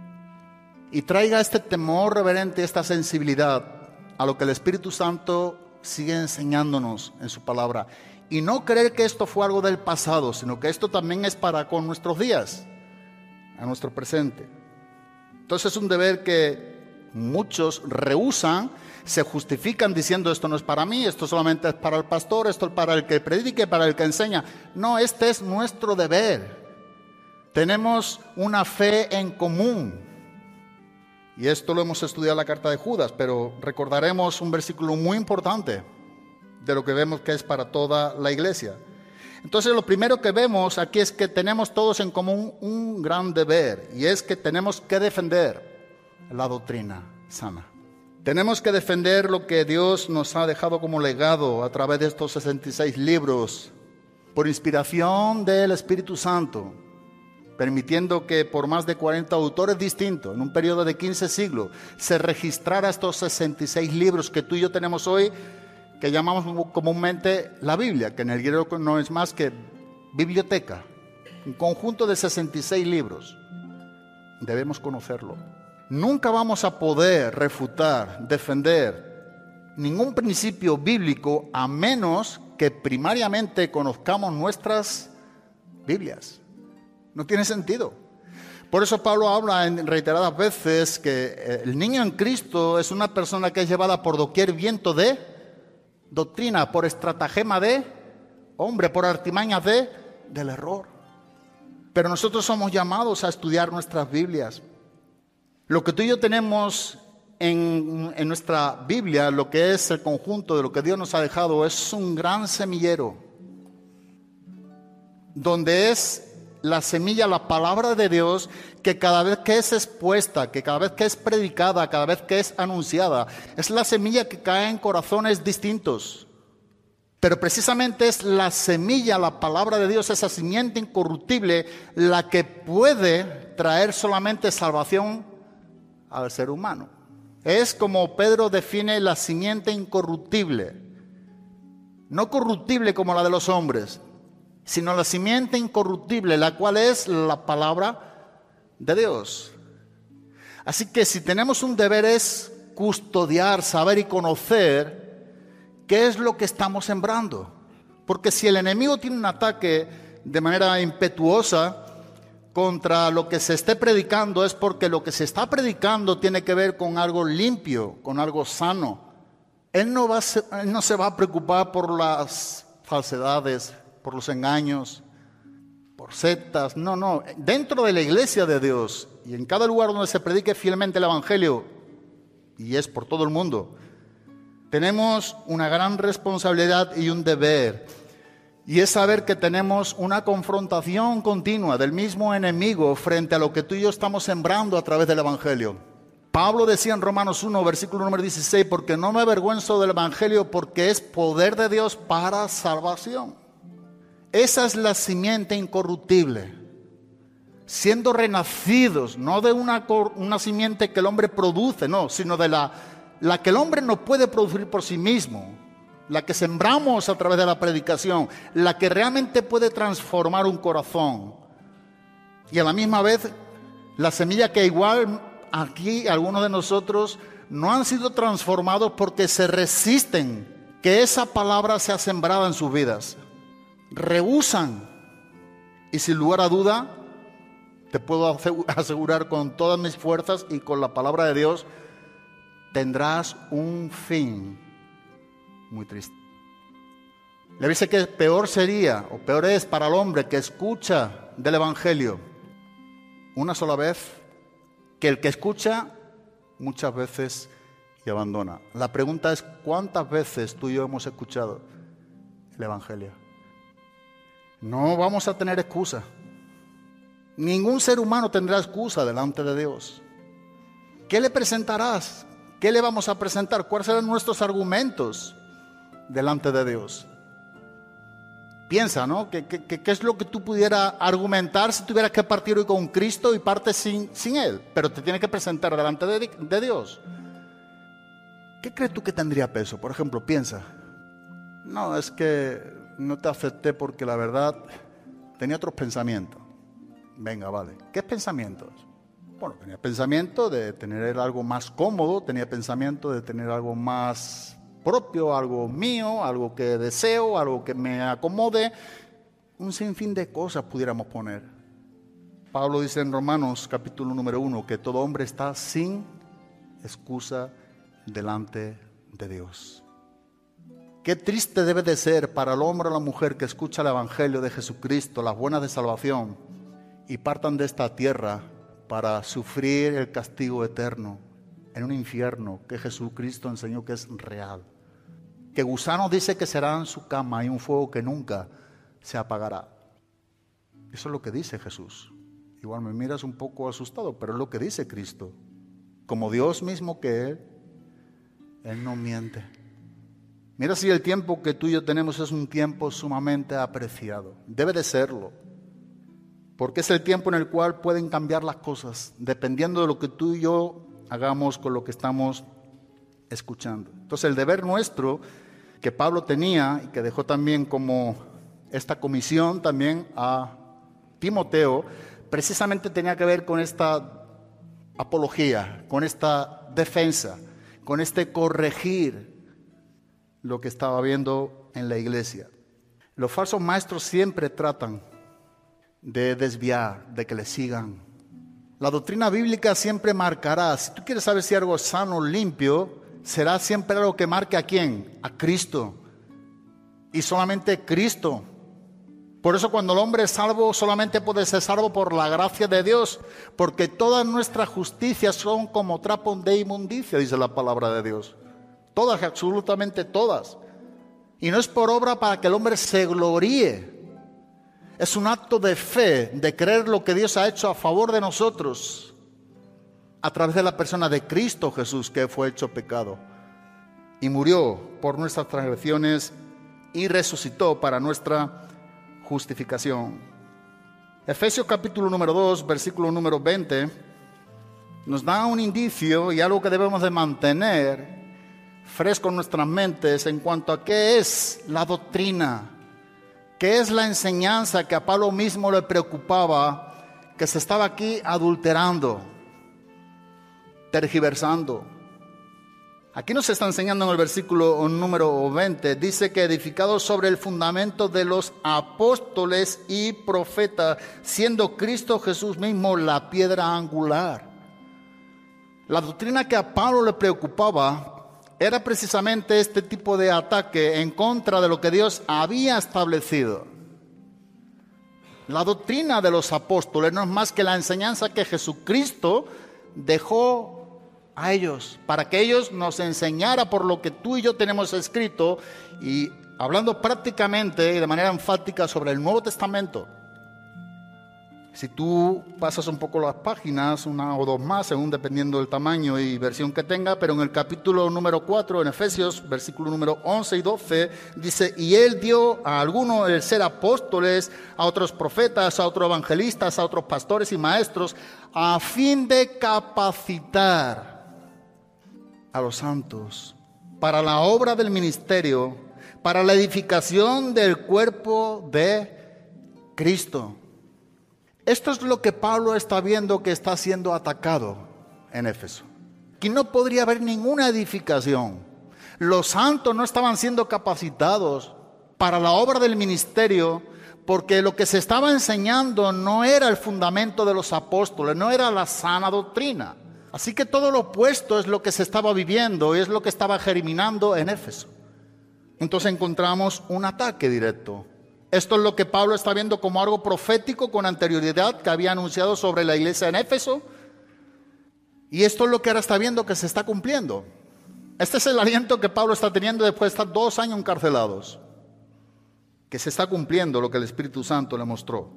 y traiga este temor reverente, esta sensibilidad a lo que el Espíritu Santo sigue enseñándonos en su palabra. Y no creer que esto fue algo del pasado, sino que esto también es para con nuestros días, a nuestro presente. Entonces es un deber que muchos rehúsan, se justifican diciendo: esto no es para mí, esto solamente es para el pastor, esto es para el que predique, para el que enseña. No, este es nuestro deber. Tenemos una fe en común. Y esto lo hemos estudiado en la carta de Judas, pero recordaremos un versículo muy importante de lo que vemos que es para toda la iglesia. Entonces lo primero que vemos aquí es que tenemos todos en común un gran deber, y es que tenemos que defender la doctrina sana. Tenemos que defender lo que Dios nos ha dejado como legado a través de estos sesenta y seis libros, por inspiración del Espíritu Santo, permitiendo que por más de cuarenta autores distintos, en un periodo de quince siglos, se registrara estos sesenta y seis libros que tú y yo tenemos hoy, que llamamos comúnmente la Biblia, que en el griego no es más que biblioteca, un conjunto de sesenta y seis libros. Debemos conocerlo. Nunca vamos a poder refutar, defender ningún principio bíblico a menos que primariamente conozcamos nuestras Biblias. No tiene sentido. Por eso Pablo habla en reiteradas veces que el niño en Cristo es una persona que es llevada por doquier viento de doctrina, por estratagema de hombre, por artimañas de del error. Pero nosotros somos llamados a estudiar nuestras Biblias. Lo que tú y yo tenemos en, en nuestra Biblia, lo que es el conjunto de lo que Dios nos ha dejado, es un gran semillero, donde es la semilla, la palabra de Dios, que cada vez que es expuesta, que cada vez que es predicada, cada vez que es anunciada, es la semilla que cae en corazones distintos. Pero precisamente es la semilla, la palabra de Dios, esa simiente incorruptible, la que puede traer solamente salvación al ser humano. Es como Pedro define la simiente incorruptible, no corruptible como la de los hombres, sino la simiente incorruptible, la cual es la palabra de Dios. Así que si tenemos un deber es custodiar, saber y conocer qué es lo que estamos sembrando. Porque si el enemigo tiene un ataque de manera impetuosa contra lo que se esté predicando, es porque lo que se está predicando tiene que ver con algo limpio, con algo sano. Él no, va a ser, él no se va a preocupar por las falsedades, por los engaños, por sectas. No, no. Dentro de la iglesia de Dios y en cada lugar donde se predique fielmente el Evangelio, y es por todo el mundo, tenemos una gran responsabilidad y un deber. Y es saber que tenemos una confrontación continua del mismo enemigo frente a lo que tú y yo estamos sembrando a través del Evangelio. Pablo decía en Romanos uno, versículo número dieciséis, porque no me avergüenzo del Evangelio porque es poder de Dios para salvación. Esa es la simiente incorruptible. Siendo renacidos, no de una, una simiente que el hombre produce, no, sino de la, la que el hombre no puede producir por sí mismo. La que sembramos a través de la predicación, la que realmente puede transformar un corazón. Y a la misma vez, la semilla que igual aquí algunos de nosotros no han sido transformados porque se resisten que esa palabra sea sembrada en sus vidas. Rehúsan. Y sin lugar a duda, te puedo asegurar con todas mis fuerzas y con la palabra de Dios, tendrás un fin muy triste. Le dice que peor sería, o peor es para el hombre que escucha del Evangelio una sola vez, que el que escucha muchas veces y abandona. La pregunta es, ¿cuántas veces tú y yo hemos escuchado el Evangelio? No vamos a tener excusa. Ningún ser humano tendrá excusa delante de Dios. ¿Qué le presentarás? ¿Qué le vamos a presentar? ¿Cuáles serán nuestros argumentos delante de Dios? Piensa, ¿no? ¿Qué, qué, qué es lo que tú pudieras argumentar si tuvieras que partir hoy con Cristo y partes sin, sin Él? Pero te tienes que presentar delante de, de Dios. ¿Qué crees tú que tendría peso? Por ejemplo, piensa. No, es que no te acepté porque la verdad tenía otros pensamientos. Venga, vale. ¿Qué pensamientos? Bueno, tenía pensamiento de tener algo más cómodo, tenía pensamiento de tener algo más propio, algo mío, algo que deseo, algo que me acomode. Un sinfín de cosas pudiéramos poner. Pablo dice en Romanos capítulo número uno que todo hombre está sin excusa delante de Dios. Qué triste debe de ser para el hombre o la mujer que escucha el Evangelio de Jesucristo, las buenas de salvación, y partan de esta tierra para sufrir el castigo eterno en un infierno que Jesucristo enseñó que es real. Que gusanos dice que será en su cama y un fuego que nunca se apagará. Eso es lo que dice Jesús. Igual me miras un poco asustado, pero es lo que dice Cristo. Como Dios mismo que Él, Él no miente. Mira si el tiempo que tú y yo tenemos es un tiempo sumamente apreciado. Debe de serlo. Porque es el tiempo en el cual pueden cambiar las cosas, dependiendo de lo que tú y yo hagamos con lo que estamos escuchando. Entonces el deber nuestro que Pablo tenía y que dejó también como esta comisión también a Timoteo, precisamente tenía que ver con esta apología, con esta defensa, con este corregir lo que estaba viendo en la iglesia. Los falsos maestros siempre tratan de desviar, de que le sigan. La doctrina bíblica siempre marcará, si tú quieres saber si algo es sano, limpio, será siempre algo que marque a quién, a Cristo. Y solamente Cristo. Por eso cuando el hombre es salvo, solamente puede ser salvo por la gracia de Dios, porque todas nuestras justicias son como trapos de inmundicia, dice la palabra de Dios. Todas, absolutamente todas. Y no es por obra para que el hombre se gloríe. Es un acto de fe, de creer lo que Dios ha hecho a favor de nosotros a través de la persona de Cristo Jesús, que fue hecho pecado y murió por nuestras transgresiones y resucitó para nuestra justificación. Efesios capítulo número dos, versículo número veinte, nos da un indicio y algo que debemos de mantener fresco en nuestras mentes en cuanto a qué es la doctrina. ¿Qué es la enseñanza que a Pablo mismo le preocupaba, que se estaba aquí adulterando, tergiversando? Aquí nos está enseñando en el versículo número veinte, dice que edificado sobre el fundamento de los apóstoles y profetas, siendo Cristo Jesús mismo la piedra angular. La doctrina que a Pablo le preocupaba era precisamente este tipo de ataque en contra de lo que Dios había establecido. La doctrina de los apóstoles no es más que la enseñanza que Jesucristo dejó a ellos, para que ellos nos enseñara por lo que tú y yo tenemos escrito, y hablando prácticamente y de manera enfática sobre el Nuevo Testamento. Si tú pasas un poco las páginas, una o dos más, según dependiendo del tamaño y versión que tenga, pero en el capítulo número cuatro, en Efesios, versículo número once y doce, dice, y Él dio a algunos el ser apóstoles, a otros profetas, a otros evangelistas, a otros pastores y maestros, a fin de capacitar a los santos para la obra del ministerio, para la edificación del cuerpo de Cristo. Esto es lo que Pablo está viendo que está siendo atacado en Éfeso. Aquí no podría haber ninguna edificación. Los santos no estaban siendo capacitados para la obra del ministerio, porque lo que se estaba enseñando no era el fundamento de los apóstoles, no era la sana doctrina. Así que todo lo opuesto es lo que se estaba viviendo y es lo que estaba germinando en Éfeso. Entonces encontramos un ataque directo. Esto es lo que Pablo está viendo como algo profético con anterioridad que había anunciado sobre la iglesia en Éfeso. Y esto es lo que ahora está viendo que se está cumpliendo. Este es el aliento que Pablo está teniendo después de estar dos años encarcelados. Que se está cumpliendo lo que el Espíritu Santo le mostró.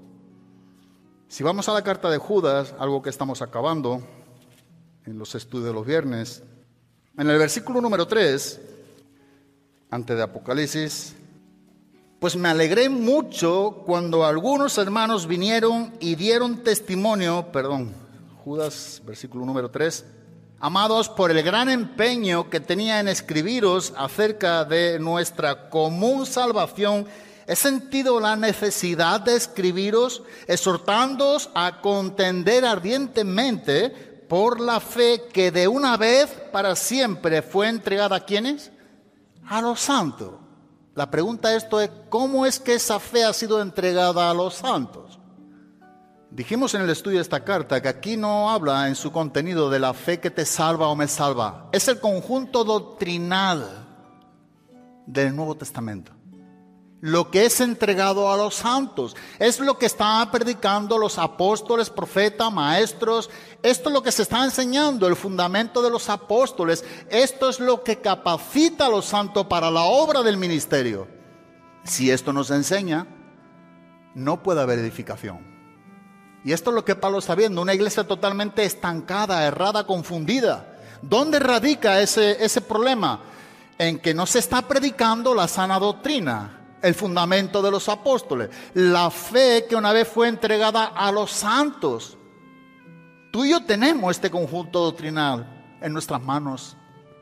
Si vamos a la carta de Judas, algo que estamos acabando en los estudios de los viernes, en el versículo número tres, antes de Apocalipsis, pues me alegré mucho cuando algunos hermanos vinieron y dieron testimonio, perdón, Judas, versículo número tres, amados, por el gran empeño que tenía en escribiros acerca de nuestra común salvación, he sentido la necesidad de escribiros, exhortándoos a contender ardientemente por la fe que de una vez para siempre fue entregada ¿a quiénes? A los santos. La pregunta esto es, ¿cómo es que esa fe ha sido entregada a los santos? Dijimos en el estudio de esta carta que aquí no habla en su contenido de la fe que te salva o me salva. Es el conjunto doctrinal del Nuevo Testamento. Lo que es entregado a los santos. Es lo que estaban predicando los apóstoles, profetas, maestros. Esto es lo que se está enseñando, el fundamento de los apóstoles. Esto es lo que capacita a los santos para la obra del ministerio. Si esto nos enseña, no puede haber edificación. Y esto es lo que Pablo está viendo, una iglesia totalmente estancada, errada, confundida. ¿Dónde radica ese, ese problema? En que no se está predicando la sana doctrina. El fundamento de los apóstoles, la fe que una vez fue entregada a los santos. Tú y yo tenemos este conjunto doctrinal en nuestras manos.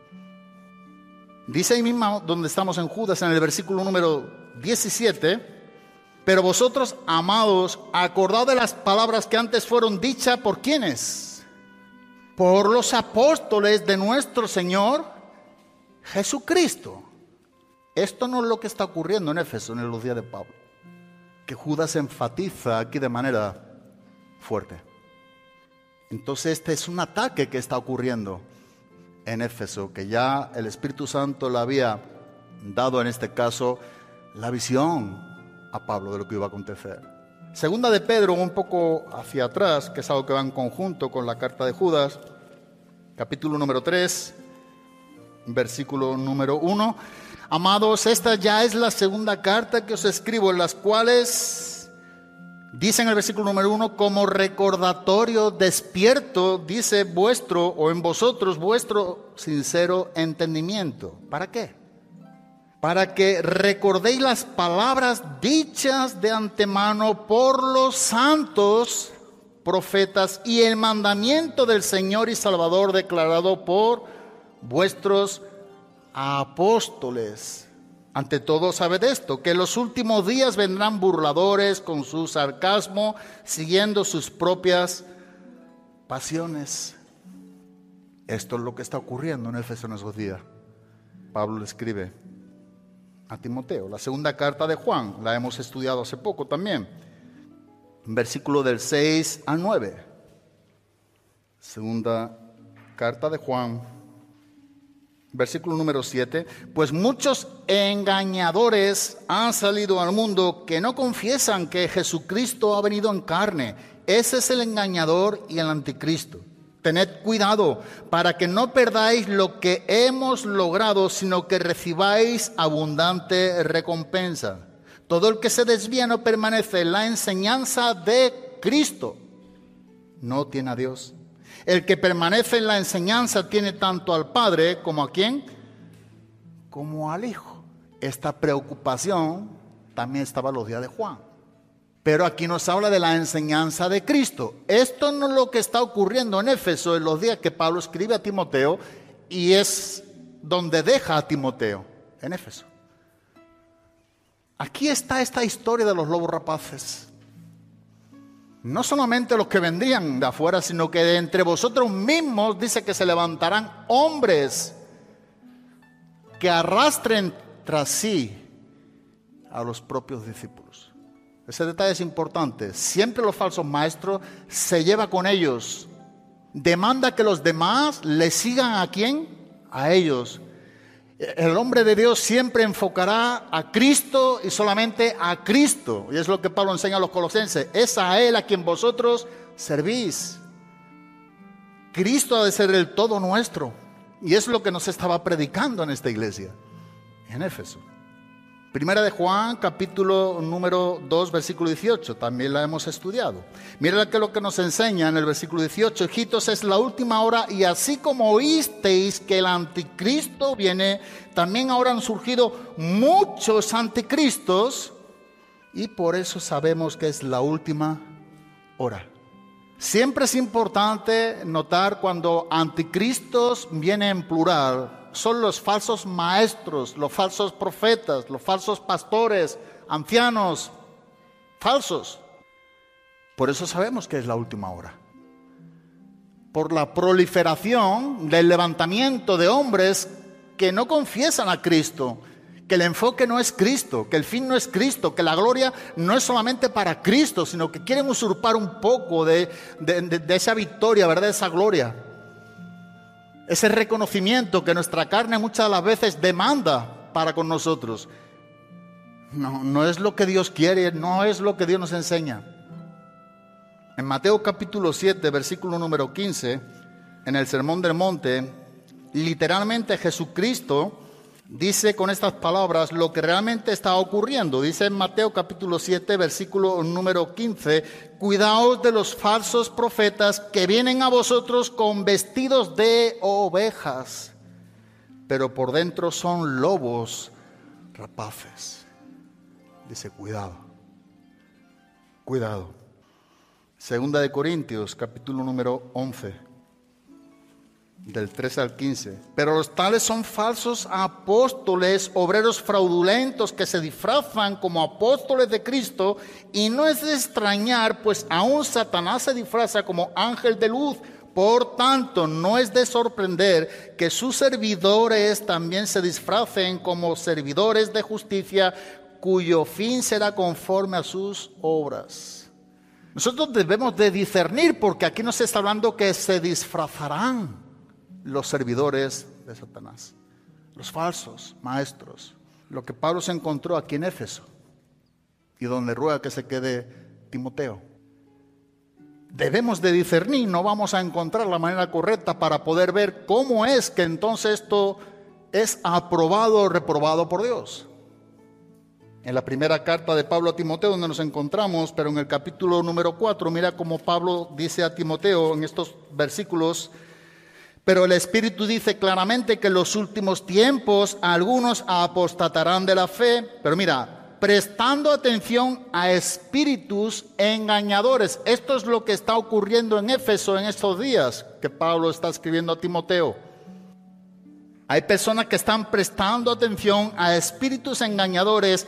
Dice ahí mismo donde estamos en Judas, en el versículo número diecisiete, pero vosotros, amados, acordaos de las palabras que antes fueron dichas por ¿quiénes? Por los apóstoles de nuestro Señor Jesucristo. Esto no es lo que está ocurriendo en Éfeso en los días de Pablo, que Judas enfatiza aquí de manera fuerte. Entonces este es un ataque que está ocurriendo en Éfeso, que ya el Espíritu Santo le había dado en este caso la visión a Pablo de lo que iba a acontecer. Segunda de Pedro, un poco hacia atrás, que es algo que va en conjunto con la carta de Judas, capítulo número tres, versículo número uno. Amados, esta ya es la segunda carta que os escribo, en las cuales, dice en el versículo número uno, como recordatorio despierto, dice vuestro o en vosotros vuestro sincero entendimiento. ¿Para qué? Para que recordéis las palabras dichas de antemano por los santos profetas y el mandamiento del Señor y Salvador declarado por vuestros apóstoles. Ante todo, sabed esto, que en los últimos días vendrán burladores con su sarcasmo, siguiendo sus propias pasiones. Esto es lo que está ocurriendo en Éfeso en esos días. Pablo le escribe a Timoteo. La segunda carta de Juan, la hemos estudiado hace poco también. Versículo del seis al nueve. Segunda carta de Juan, versículo número siete. Pues muchos engañadores han salido al mundo que no confiesan que Jesucristo ha venido en carne. Ese es el engañador y el anticristo. Tened cuidado para que no perdáis lo que hemos logrado, sino que recibáis abundante recompensa. Todo el que se desvía no permanece en la enseñanza de Cristo, no tiene a Dios. El que permanece en la enseñanza tiene tanto al Padre como a quién, como al Hijo. Esta preocupación también estaba en los días de Juan. Pero aquí nos habla de la enseñanza de Cristo. Esto no es lo que está ocurriendo en Éfeso en los días que Pablo escribe a Timoteo, y es donde deja a Timoteo, en Éfeso. Aquí está esta historia de los lobos rapaces. No solamente los que vendrían de afuera, sino que de entre vosotros mismos dice que se levantarán hombres que arrastren tras sí a los propios discípulos. Ese detalle es importante. Siempre los falsos maestros se lleva con ellos. Demanda que los demás le sigan ¿a quién? A ellos. El hombre de Dios siempre enfocará a Cristo y solamente a Cristo. Y es lo que Pablo enseña a los colosenses. Es a Él a quien vosotros servís. Cristo ha de ser el todo nuestro. Y es lo que nos estaba predicando en esta iglesia, en Éfeso. Primera de Juan, capítulo número dos, versículo dieciocho, también la hemos estudiado. Mira que lo que nos enseña en el versículo dieciocho, hijitos, es la última hora, y así como oísteis que el anticristo viene, también ahora han surgido muchos anticristos, y por eso sabemos que es la última hora. Siempre es importante notar cuando anticristos viene en plural, son los falsos maestros, los falsos profetas, los falsos pastores, ancianos, falsos. Por eso sabemos que es la última hora. Por la proliferación del levantamiento de hombres que no confiesan a Cristo, que el enfoque no es Cristo, que el fin no es Cristo, que la gloria no es solamente para Cristo, sino que quieren usurpar un poco de, de, de, de esa victoria, ¿verdad? De esa gloria. Ese reconocimiento que nuestra carne muchas de las veces demanda para con nosotros. No, no es lo que Dios quiere, no es lo que Dios nos enseña. En Mateo capítulo siete, versículo número quince, en el Sermón del Monte, literalmente Jesucristo dice con estas palabras lo que realmente está ocurriendo. Dice en Mateo capítulo siete, versículo número quince, cuidaos de los falsos profetas que vienen a vosotros con vestidos de ovejas, pero por dentro son lobos rapaces. Dice, cuidado, cuidado. Segunda de Corintios, capítulo número once. Del trece al quince. Pero los tales son falsos apóstoles, obreros fraudulentos que se disfrazan como apóstoles de Cristo, y no es de extrañar, pues aún Satanás se disfraza como ángel de luz. Por tanto, no es de sorprender que sus servidores también se disfracen como servidores de justicia, cuyo fin será conforme a sus obras. Nosotros debemos de discernir, porque aquí nos está hablando que se disfrazarán los servidores de Satanás, los falsos maestros, lo que Pablo se encontró aquí en Éfeso y donde ruega que se quede Timoteo. Debemos de discernir, no vamos a encontrar la manera correcta para poder ver cómo es que entonces esto es aprobado o reprobado por Dios. En la primera carta de Pablo a Timoteo, donde nos encontramos, pero en el capítulo número cuatro, mira cómo Pablo dice a Timoteo en estos versículos: pero el Espíritu dice claramente que en los últimos tiempos algunos apostatarán de la fe. Pero mira, prestando atención a espíritus engañadores. Esto es lo que está ocurriendo en Éfeso en estos días que Pablo está escribiendo a Timoteo. Hay personas que están prestando atención a espíritus engañadores.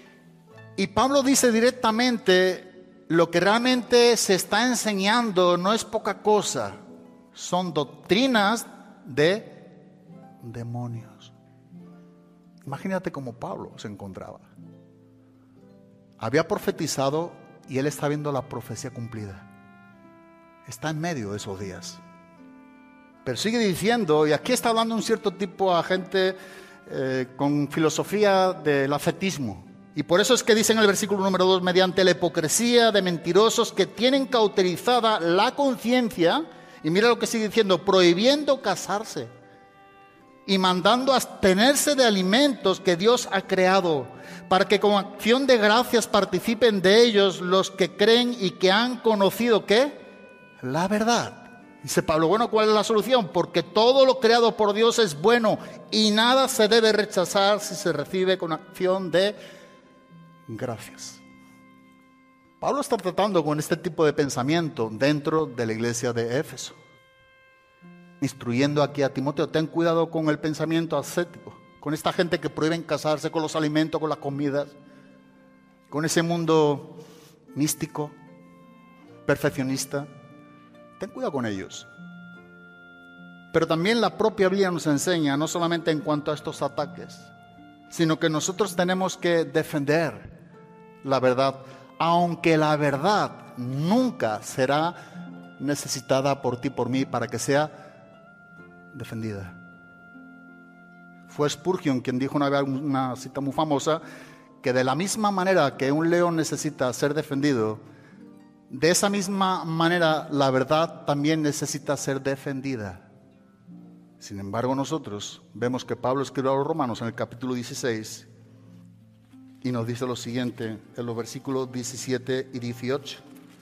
Y Pablo dice directamente, lo que realmente se está enseñando no es poca cosa. Son doctrinas de demonios. Imagínate cómo Pablo se encontraba. Había profetizado y él está viendo la profecía cumplida. Está en medio de esos días. Pero sigue diciendo, y aquí está hablando un cierto tipo de gente eh, con filosofía del ascetismo. Y por eso es que dice en el versículo número dos, mediante la hipocresía de mentirosos que tienen cauterizada la conciencia, y mira lo que sigue diciendo, prohibiendo casarse y mandando abstenerse de alimentos que Dios ha creado, para que con acción de gracias participen de ellos los que creen y que han conocido, ¿qué? La verdad. Dice Pablo, bueno, ¿cuál es la solución? Porque todo lo creado por Dios es bueno y nada se debe rechazar si se recibe con acción de gracias. Pablo está tratando con este tipo de pensamiento dentro de la iglesia de Éfeso, instruyendo aquí a Timoteo, ten cuidado con el pensamiento ascético, con esta gente que prohíben casarse, con los alimentos, con las comidas, con ese mundo místico, perfeccionista. Ten cuidado con ellos. Pero también la propia Biblia nos enseña, no solamente en cuanto a estos ataques, sino que nosotros tenemos que defender la verdad, aunque la verdad nunca será necesitada por ti, por mí, para que sea defendida. Fue Spurgeon quien dijo una vez una cita muy famosa, que de la misma manera que un león necesita ser defendido, de esa misma manera la verdad también necesita ser defendida. Sin embargo, nosotros vemos que Pablo escribió a los Romanos en el capítulo dieciséis y nos dice lo siguiente en los versículos diecisiete y dieciocho.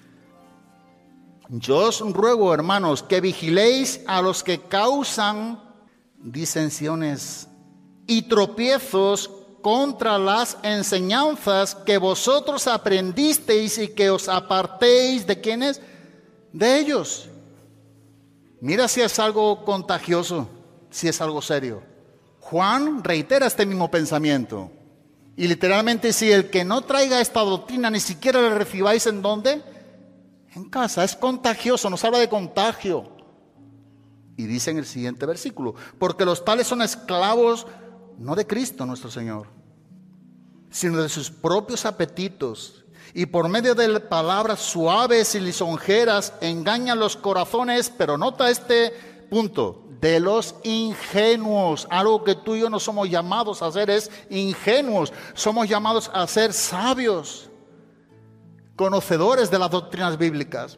Yo os ruego, hermanos, que vigiléis a los que causan disensiones y tropiezos contra las enseñanzas que vosotros aprendisteis y que os apartéis de quienes, de ellos. Mira si es algo contagioso, si es algo serio. Juan reitera este mismo pensamiento. Y literalmente si el que no traiga esta doctrina ni siquiera la recibáis, ¿en dónde? En casa. Es contagioso, nos habla de contagio. Y dice en el siguiente versículo, porque los tales son esclavos no de Cristo nuestro Señor, sino de sus propios apetitos, y por medio de palabras suaves y lisonjeras engañan los corazones, pero nota este punto, de los ingenuos. Algo que tú y yo no somos llamados a hacer es ingenuos, somos llamados a ser sabios, conocedores de las doctrinas bíblicas,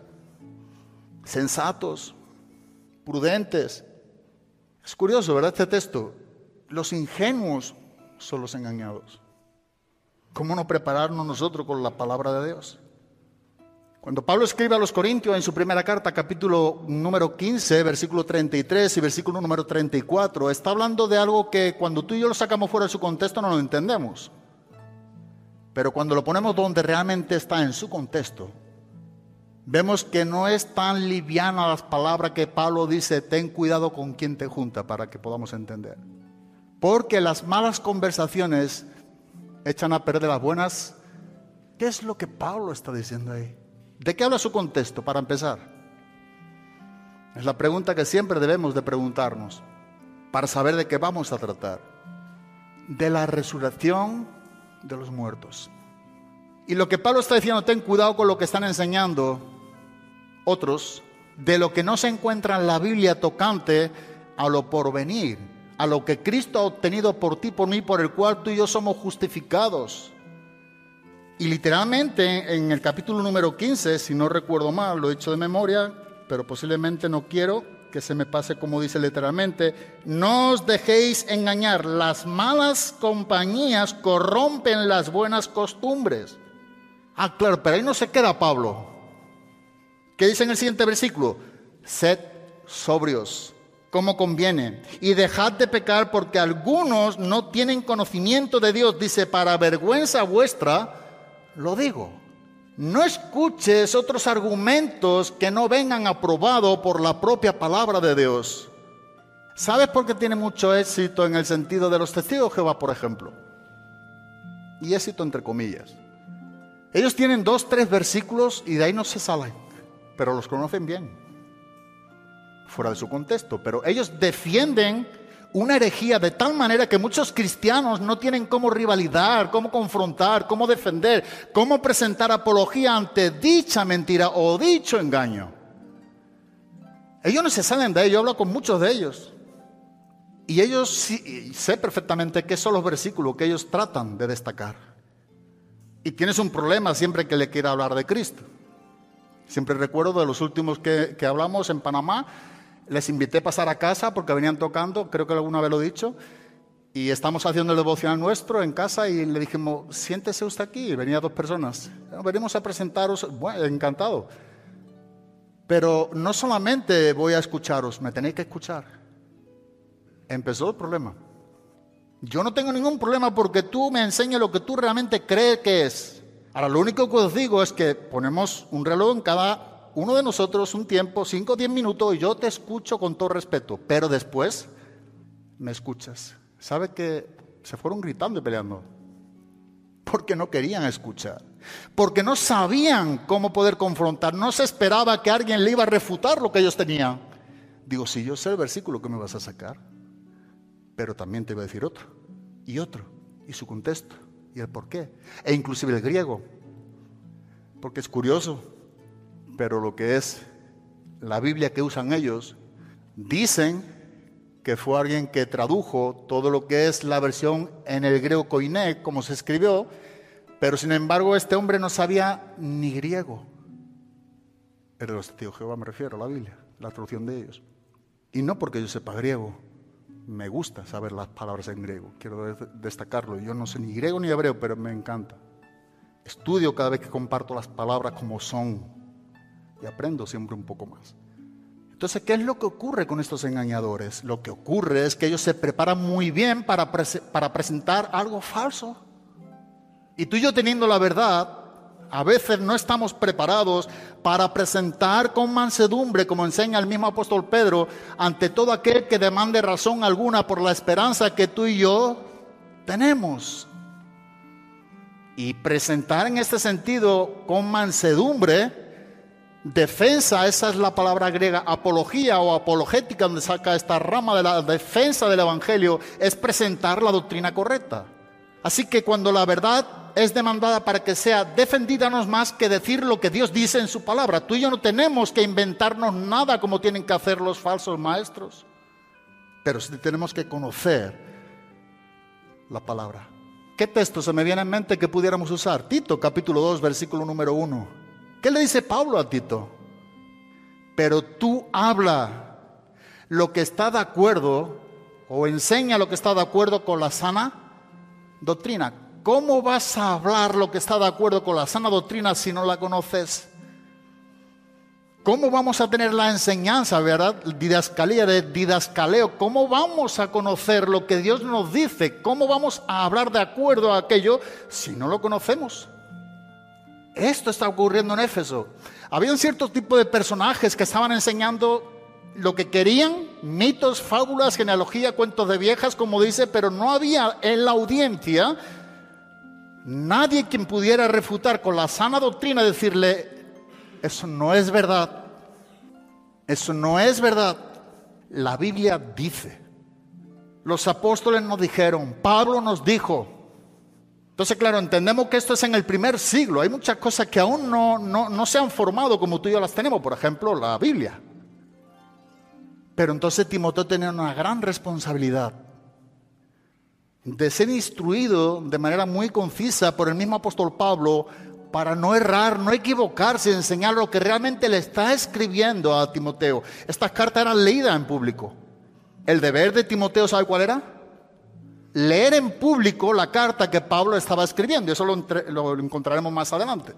sensatos, prudentes. Es curioso, ¿verdad? Este texto, los ingenuos son los engañados. ¿Cómo no prepararnos nosotros con la palabra de Dios? Cuando Pablo escribe a los Corintios en su primera carta, capítulo número quince, versículo treinta y tres y versículo número treinta y cuatro, está hablando de algo que cuando tú y yo lo sacamos fuera de su contexto no lo entendemos. Pero cuando lo ponemos donde realmente está en su contexto, vemos que no es tan liviana las palabras que Pablo dice, ten cuidado con quien te junta, para que podamos entender. Porque las malas conversaciones echan a perder las buenas. ¿Qué es lo que Pablo está diciendo ahí? ¿De qué habla su contexto, para empezar? Es la pregunta que siempre debemos de preguntarnos para saber de qué vamos a tratar. De la resurrección de los muertos. Y lo que Pablo está diciendo, ten cuidado con lo que están enseñando otros, de lo que no se encuentra en la Biblia tocante a lo porvenir, a lo que Cristo ha obtenido por ti, por mí, por el cual tú y yo somos justificados. Y literalmente en el capítulo número quince, si no recuerdo mal, lo he hecho de memoria, pero posiblemente no quiero que se me pase como dice literalmente, no os dejéis engañar, las malas compañías corrompen las buenas costumbres. Ah, claro, pero ahí no se queda Pablo. ¿Qué dice en el siguiente versículo? Sed sobrios, como conviene, y dejad de pecar, porque algunos no tienen conocimiento de Dios. Dice, para vergüenza vuestra lo digo. No escuches otros argumentos que no vengan aprobados por la propia palabra de Dios. ¿Sabes por qué tiene mucho éxito en el sentido de los testigos de Jehová, por ejemplo? Y éxito entre comillas. Ellos tienen dos, tres versículos y de ahí no se salen, pero los conocen bien. fuera de su contexto, pero ellos defienden una herejía de tal manera que muchos cristianos no tienen cómo rivalidar, cómo confrontar, cómo defender, cómo presentar apología ante dicha mentira o dicho engaño. Ellos no se salen de ello, yo hablo con muchos de ellos. Y ellos sí, sé perfectamente qué son los versículos que ellos tratan de destacar. Y tienes un problema siempre que le quiera hablar de Cristo. Siempre recuerdo de los últimos que, que hablamos en Panamá. Les invité a pasar a casa porque venían tocando, creo que alguna vez lo he dicho, y estamos haciendo el devocional nuestro en casa y le dijimos, siéntese usted aquí, y venían dos personas, venimos a presentaros, bueno, encantado, pero no solamente voy a escucharos, me tenéis que escuchar. Empezó el problema. Yo no tengo ningún problema porque tú me enseñes lo que tú realmente crees que es. Ahora, lo único que os digo es que ponemos un reloj en cada uno de nosotros, un tiempo, cinco o diez minutos, y yo te escucho con todo respeto, pero después me escuchas. ¿Sabe que se fueron gritando y peleando? Porque no querían escuchar, porque no sabían cómo poder confrontar, no se esperaba que alguien le iba a refutar lo que ellos tenían. Digo, si yo sé el versículo que me vas a sacar, pero también te voy a decir otro, y otro, y su contexto, y el porqué, e inclusive el griego, porque es curioso. Pero lo que es la Biblia que usan ellos, dicen que fue alguien que tradujo todo lo que es la versión en el griego koiné, como se escribió, pero sin embargo este hombre no sabía ni griego. El de los testigos de Jehová me refiero a la Biblia, la traducción de ellos. Y no porque yo sepa griego, me gusta saber las palabras en griego, quiero destacarlo. Yo no sé ni griego ni hebreo, pero me encanta. Estudio cada vez que comparto las palabras como son. Y aprendo siempre un poco más. Entonces, ¿qué es lo que ocurre con estos engañadores? Lo que ocurre es que ellos se preparan muy bien para, pre- para presentar algo falso. Y tú y yo, teniendo la verdad, a veces no estamos preparados para presentar con mansedumbre, como enseña el mismo apóstol Pedro, ante todo aquel que demande razón alguna por la esperanza que tú y yo tenemos. Y presentar en este sentido con mansedumbre, defensa, esa es la palabra griega, apología o apologética, donde saca esta rama de la defensa del evangelio, es presentar la doctrina correcta. Así que cuando la verdad es demandada para que sea defendida, no es más que decir lo que Dios dice en su palabra. Tú y yo no tenemos que inventarnos nada como tienen que hacer los falsos maestros, pero sí tenemos que conocer la palabra. ¿Qué texto se me viene en mente que pudiéramos usar? Tito capítulo dos, versículo número uno. ¿Qué le dice Pablo a Tito? Pero tú habla lo que está de acuerdo, o enseña lo que está de acuerdo con la sana doctrina. ¿Cómo vas a hablar lo que está de acuerdo con la sana doctrina si no la conoces? ¿Cómo vamos a tener la enseñanza, verdad? Didascalía, de didascaleo. ¿Cómo vamos a conocer lo que Dios nos dice? ¿Cómo vamos a hablar de acuerdo a aquello si no lo conocemos? Esto está ocurriendo en Éfeso. Había un cierto tipo de personajes que estaban enseñando lo que querían, mitos, fábulas, genealogía, cuentos de viejas, como dice, pero no había en la audiencia nadie quien pudiera refutar con la sana doctrina, decirle, eso no es verdad, eso no es verdad. La Biblia dice, los apóstoles nos dijeron, Pablo nos dijo. Entonces, claro, entendemos que esto es en el primer siglo. Hay muchas cosas que aún no, no, no se han formado como tú y yo las tenemos. Por ejemplo, la Biblia. Pero entonces Timoteo tenía una gran responsabilidad de ser instruido de manera muy concisa por el mismo apóstol Pablo para no errar, no equivocarse, enseñar lo que realmente le está escribiendo a Timoteo. Estas cartas eran leídas en público. El deber de Timoteo, ¿sabe cuál era? Leer en público la carta que Pablo estaba escribiendo. Eso lo, entre, lo encontraremos más adelante.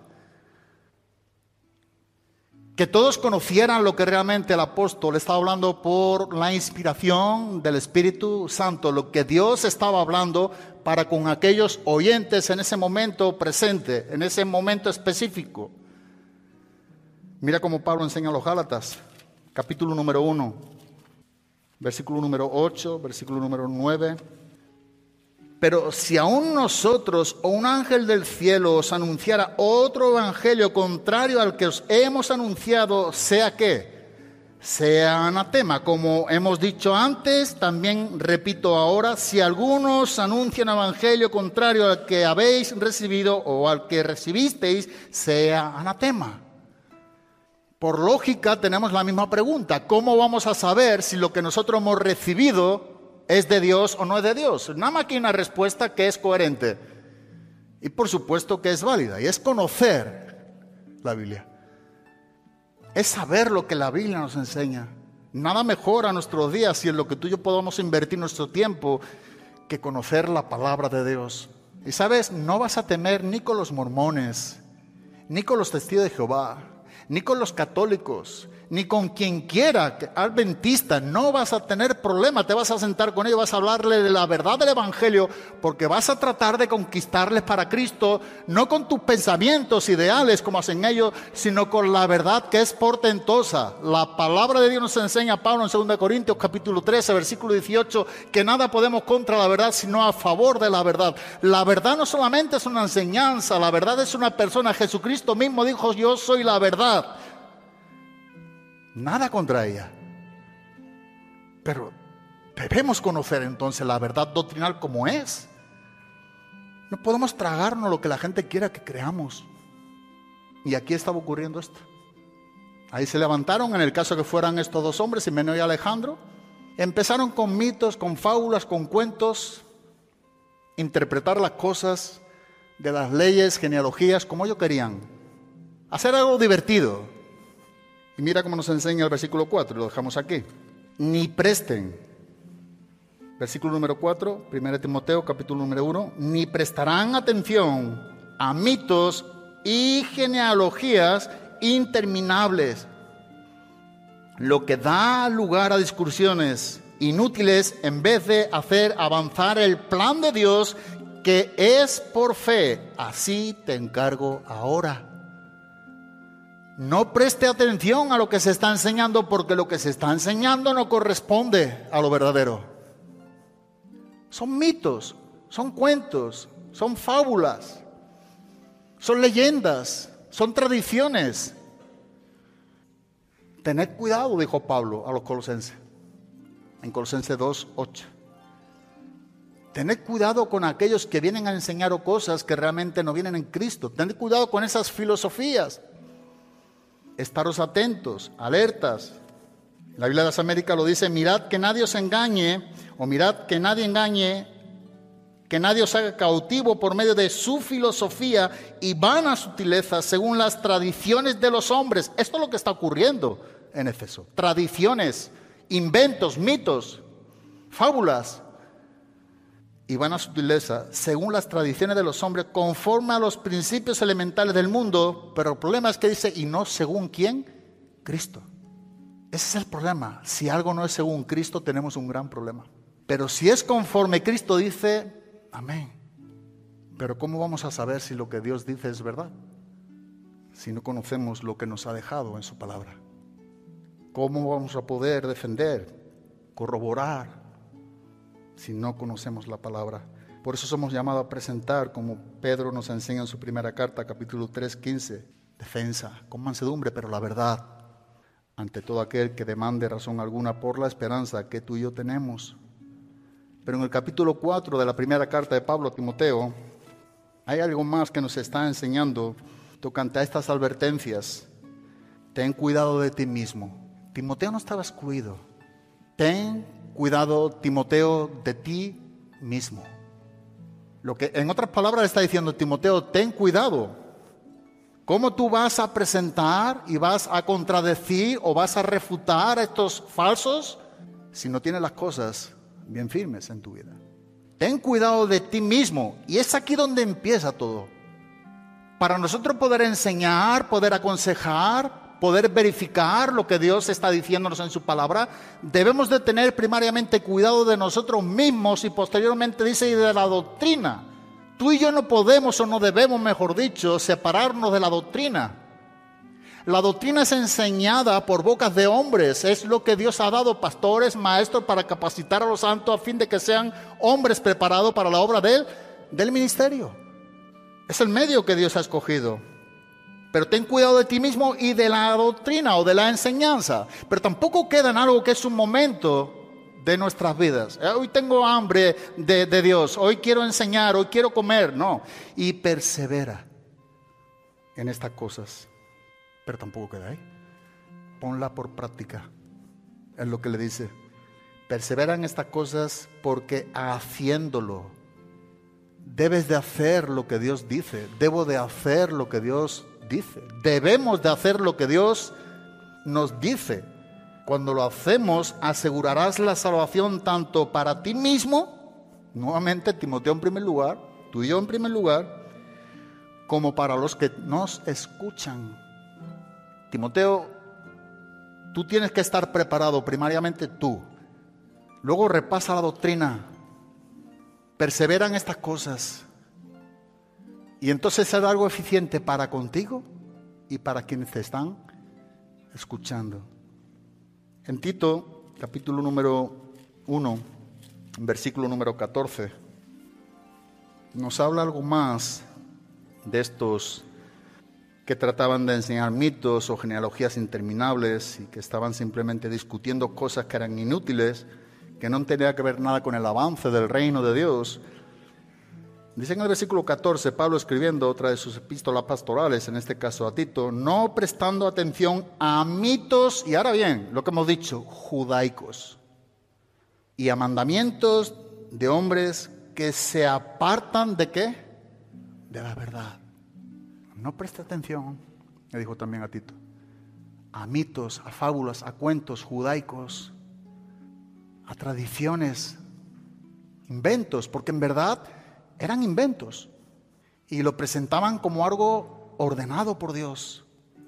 Que todos conocieran lo que realmente el apóstol estaba hablando por la inspiración del Espíritu Santo, lo que Dios estaba hablando para con aquellos oyentes en ese momento presente, en ese momento específico. Mira cómo Pablo enseña a los Gálatas, capítulo número uno, versículo número ocho, versículo número nueve. Pero si aún nosotros o un ángel del cielo os anunciara otro evangelio contrario al que os hemos anunciado, sea que sea anatema. Como hemos dicho antes, también repito ahora, si algunos anuncian evangelio contrario al que habéis recibido o al que recibisteis, sea anatema. Por lógica tenemos la misma pregunta: ¿cómo vamos a saber si lo que nosotros hemos recibido es de Dios o no es de Dios? Nada más que una respuesta que es coherente y por supuesto que es válida, y es conocer la Biblia. Es saber lo que la Biblia nos enseña. Nada mejor a nuestros días, si en lo que tú y yo podamos invertir nuestro tiempo, que conocer la palabra de Dios. Y sabes, no vas a temer ni con los mormones, ni con los testigos de Jehová, ni con los católicos, ni con quien quiera, adventista. No vas a tener problema. Te vas a sentar con ellos, vas a hablarle de la verdad del evangelio, porque vas a tratar de conquistarles para Cristo, no con tus pensamientos ideales como hacen ellos, sino con la verdad que es portentosa. La palabra de Dios nos enseña Pablo en segunda Corintios capítulo trece, versículo dieciocho, que nada podemos contra la verdad, sino a favor de la verdad. La verdad no solamente es una enseñanza, la verdad es una persona. Jesucristo mismo dijo: yo soy la verdad. Nada contra ella. Pero debemos conocer entonces la verdad doctrinal como es. No podemos tragarnos lo que la gente quiera que creamos. Y aquí estaba ocurriendo esto. Ahí se levantaron, en el caso que fueran estos dos hombres, Himeneo y Alejandro. Empezaron con mitos, con fábulas, con cuentos, interpretar las cosas de las leyes, genealogías, como ellos querían. Hacer algo divertido. Y mira cómo nos enseña el versículo cuatro, lo dejamos aquí. Ni presten, versículo número cuatro, primera Timoteo, capítulo número uno, ni prestarán atención a mitos y genealogías interminables, lo que da lugar a discusiones inútiles en vez de hacer avanzar el plan de Dios, que es por fe. Así te encargo ahora. No preste atención a lo que se está enseñando, porque lo que se está enseñando no corresponde a lo verdadero. Son mitos, son cuentos, son fábulas, son leyendas, son tradiciones. Tened cuidado, dijo Pablo a los colosenses, en Colosenses dos, ocho. Tened cuidado con aquellos que vienen a enseñaros cosas que realmente no vienen en Cristo. Tened cuidado con esas filosofías. Estaros atentos, alertas. La Biblia de las Américas lo dice: mirad que nadie os engañe, o mirad que nadie engañe, que nadie os haga cautivo por medio de su filosofía y vanas sutilezas según las tradiciones de los hombres. Esto es lo que está ocurriendo en Éfeso. Tradiciones, inventos, mitos, fábulas y vanas sutilezas según las tradiciones de los hombres, conforme a los principios elementales del mundo. Pero el problema es que dice: ¿y no según quién? Cristo. Ese es el problema. Si algo no es según Cristo, tenemos un gran problema. Pero si es conforme Cristo dice, amén. Pero ¿cómo vamos a saber si lo que Dios dice es verdad? Si no conocemos lo que nos ha dejado en su palabra. ¿Cómo vamos a poder defender, corroborar, si no conocemos la palabra? Por eso somos llamados a presentar, como Pedro nos enseña en su primera carta, capítulo tres, quince, defensa, con mansedumbre, pero la verdad, ante todo aquel que demande razón alguna por la esperanza que tú y yo tenemos. Pero en el capítulo cuatro de la primera carta de Pablo a Timoteo, hay algo más que nos está enseñando tocante a estas advertencias. Ten cuidado de ti mismo. Timoteo no estaba excluido. Ten cuidado, Timoteo, de ti mismo. Lo que en otras palabras está diciendo Timoteo: ten cuidado. ¿Cómo tú vas a presentar y vas a contradecir o vas a refutar a estos falsos si no tienes las cosas bien firmes en tu vida? Ten cuidado de ti mismo. Y es aquí donde empieza todo. Para nosotros poder enseñar, poder aconsejar, poder verificar lo que Dios está diciéndonos en su palabra, debemos de tener primariamente cuidado de nosotros mismos, y posteriormente dice, y de la doctrina. Tú y yo no podemos, o no debemos, mejor dicho, separarnos de la doctrina. La doctrina es enseñada por bocas de hombres. Es lo que Dios ha dado, pastores, maestros, para capacitar a los santos a fin de que sean hombres preparados para la obra del, del ministerio. Es el medio que Dios ha escogido. Pero ten cuidado de ti mismo y de la doctrina o de la enseñanza. Pero tampoco queda en algo que es un momento de nuestras vidas. Hoy tengo hambre de, de Dios, hoy quiero enseñar, hoy quiero comer. No, y persevera en estas cosas. Pero tampoco queda ahí. Ponla por práctica. Es lo que le dice. Persevera en estas cosas porque haciéndolo, debes de hacer lo que Dios dice. Debo de hacer lo que Dios dice. Debemos de hacer lo que Dios nos dice. Cuando lo hacemos, asegurarás la salvación tanto para ti mismo, nuevamente Timoteo en primer lugar, tú y yo en primer lugar, como para los que nos escuchan. Timoteo, tú tienes que estar preparado, primariamente tú. Luego repasa la doctrina, persevera en estas cosas, y entonces será algo eficiente para contigo y para quienes te están escuchando. En Tito, capítulo número uno, versículo número catorce, nos habla algo más de estos que trataban de enseñar mitos o genealogías interminables y que estaban simplemente discutiendo cosas que eran inútiles, que no tenían que ver nada con el avance del reino de Dios. Dice en el versículo catorce, Pablo escribiendo otra de sus epístolas pastorales, en este caso a Tito, no prestando atención a mitos, y ahora bien, lo que hemos dicho, judaicos, y a mandamientos de hombres que se apartan de ¿qué? De la verdad. No presta atención, le dijo también a Tito, a mitos, a fábulas, a cuentos judaicos, a tradiciones, inventos, porque en verdad eran inventos y lo presentaban como algo ordenado por Dios.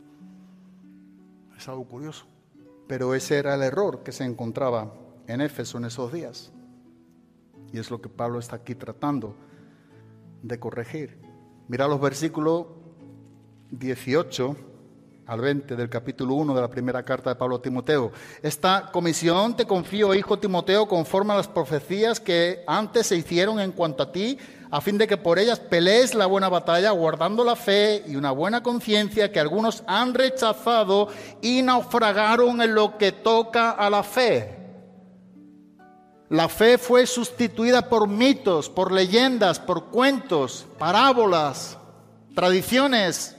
Es algo curioso, pero ese era el error que se encontraba en Éfeso en esos días, y es lo que Pablo está aquí tratando de corregir. Mira los versículos dieciocho al veinte del capítulo uno de la primera carta de Pablo a Timoteo. Esta comisión te confío, hijo Timoteo, conforme a las profecías que antes se hicieron en cuanto a ti, a fin de que por ellas pelees la buena batalla, guardando la fe y una buena conciencia que algunos han rechazado y naufragaron en lo que toca a la fe. La fe fue sustituida por mitos, por leyendas, por cuentos, parábolas, tradiciones.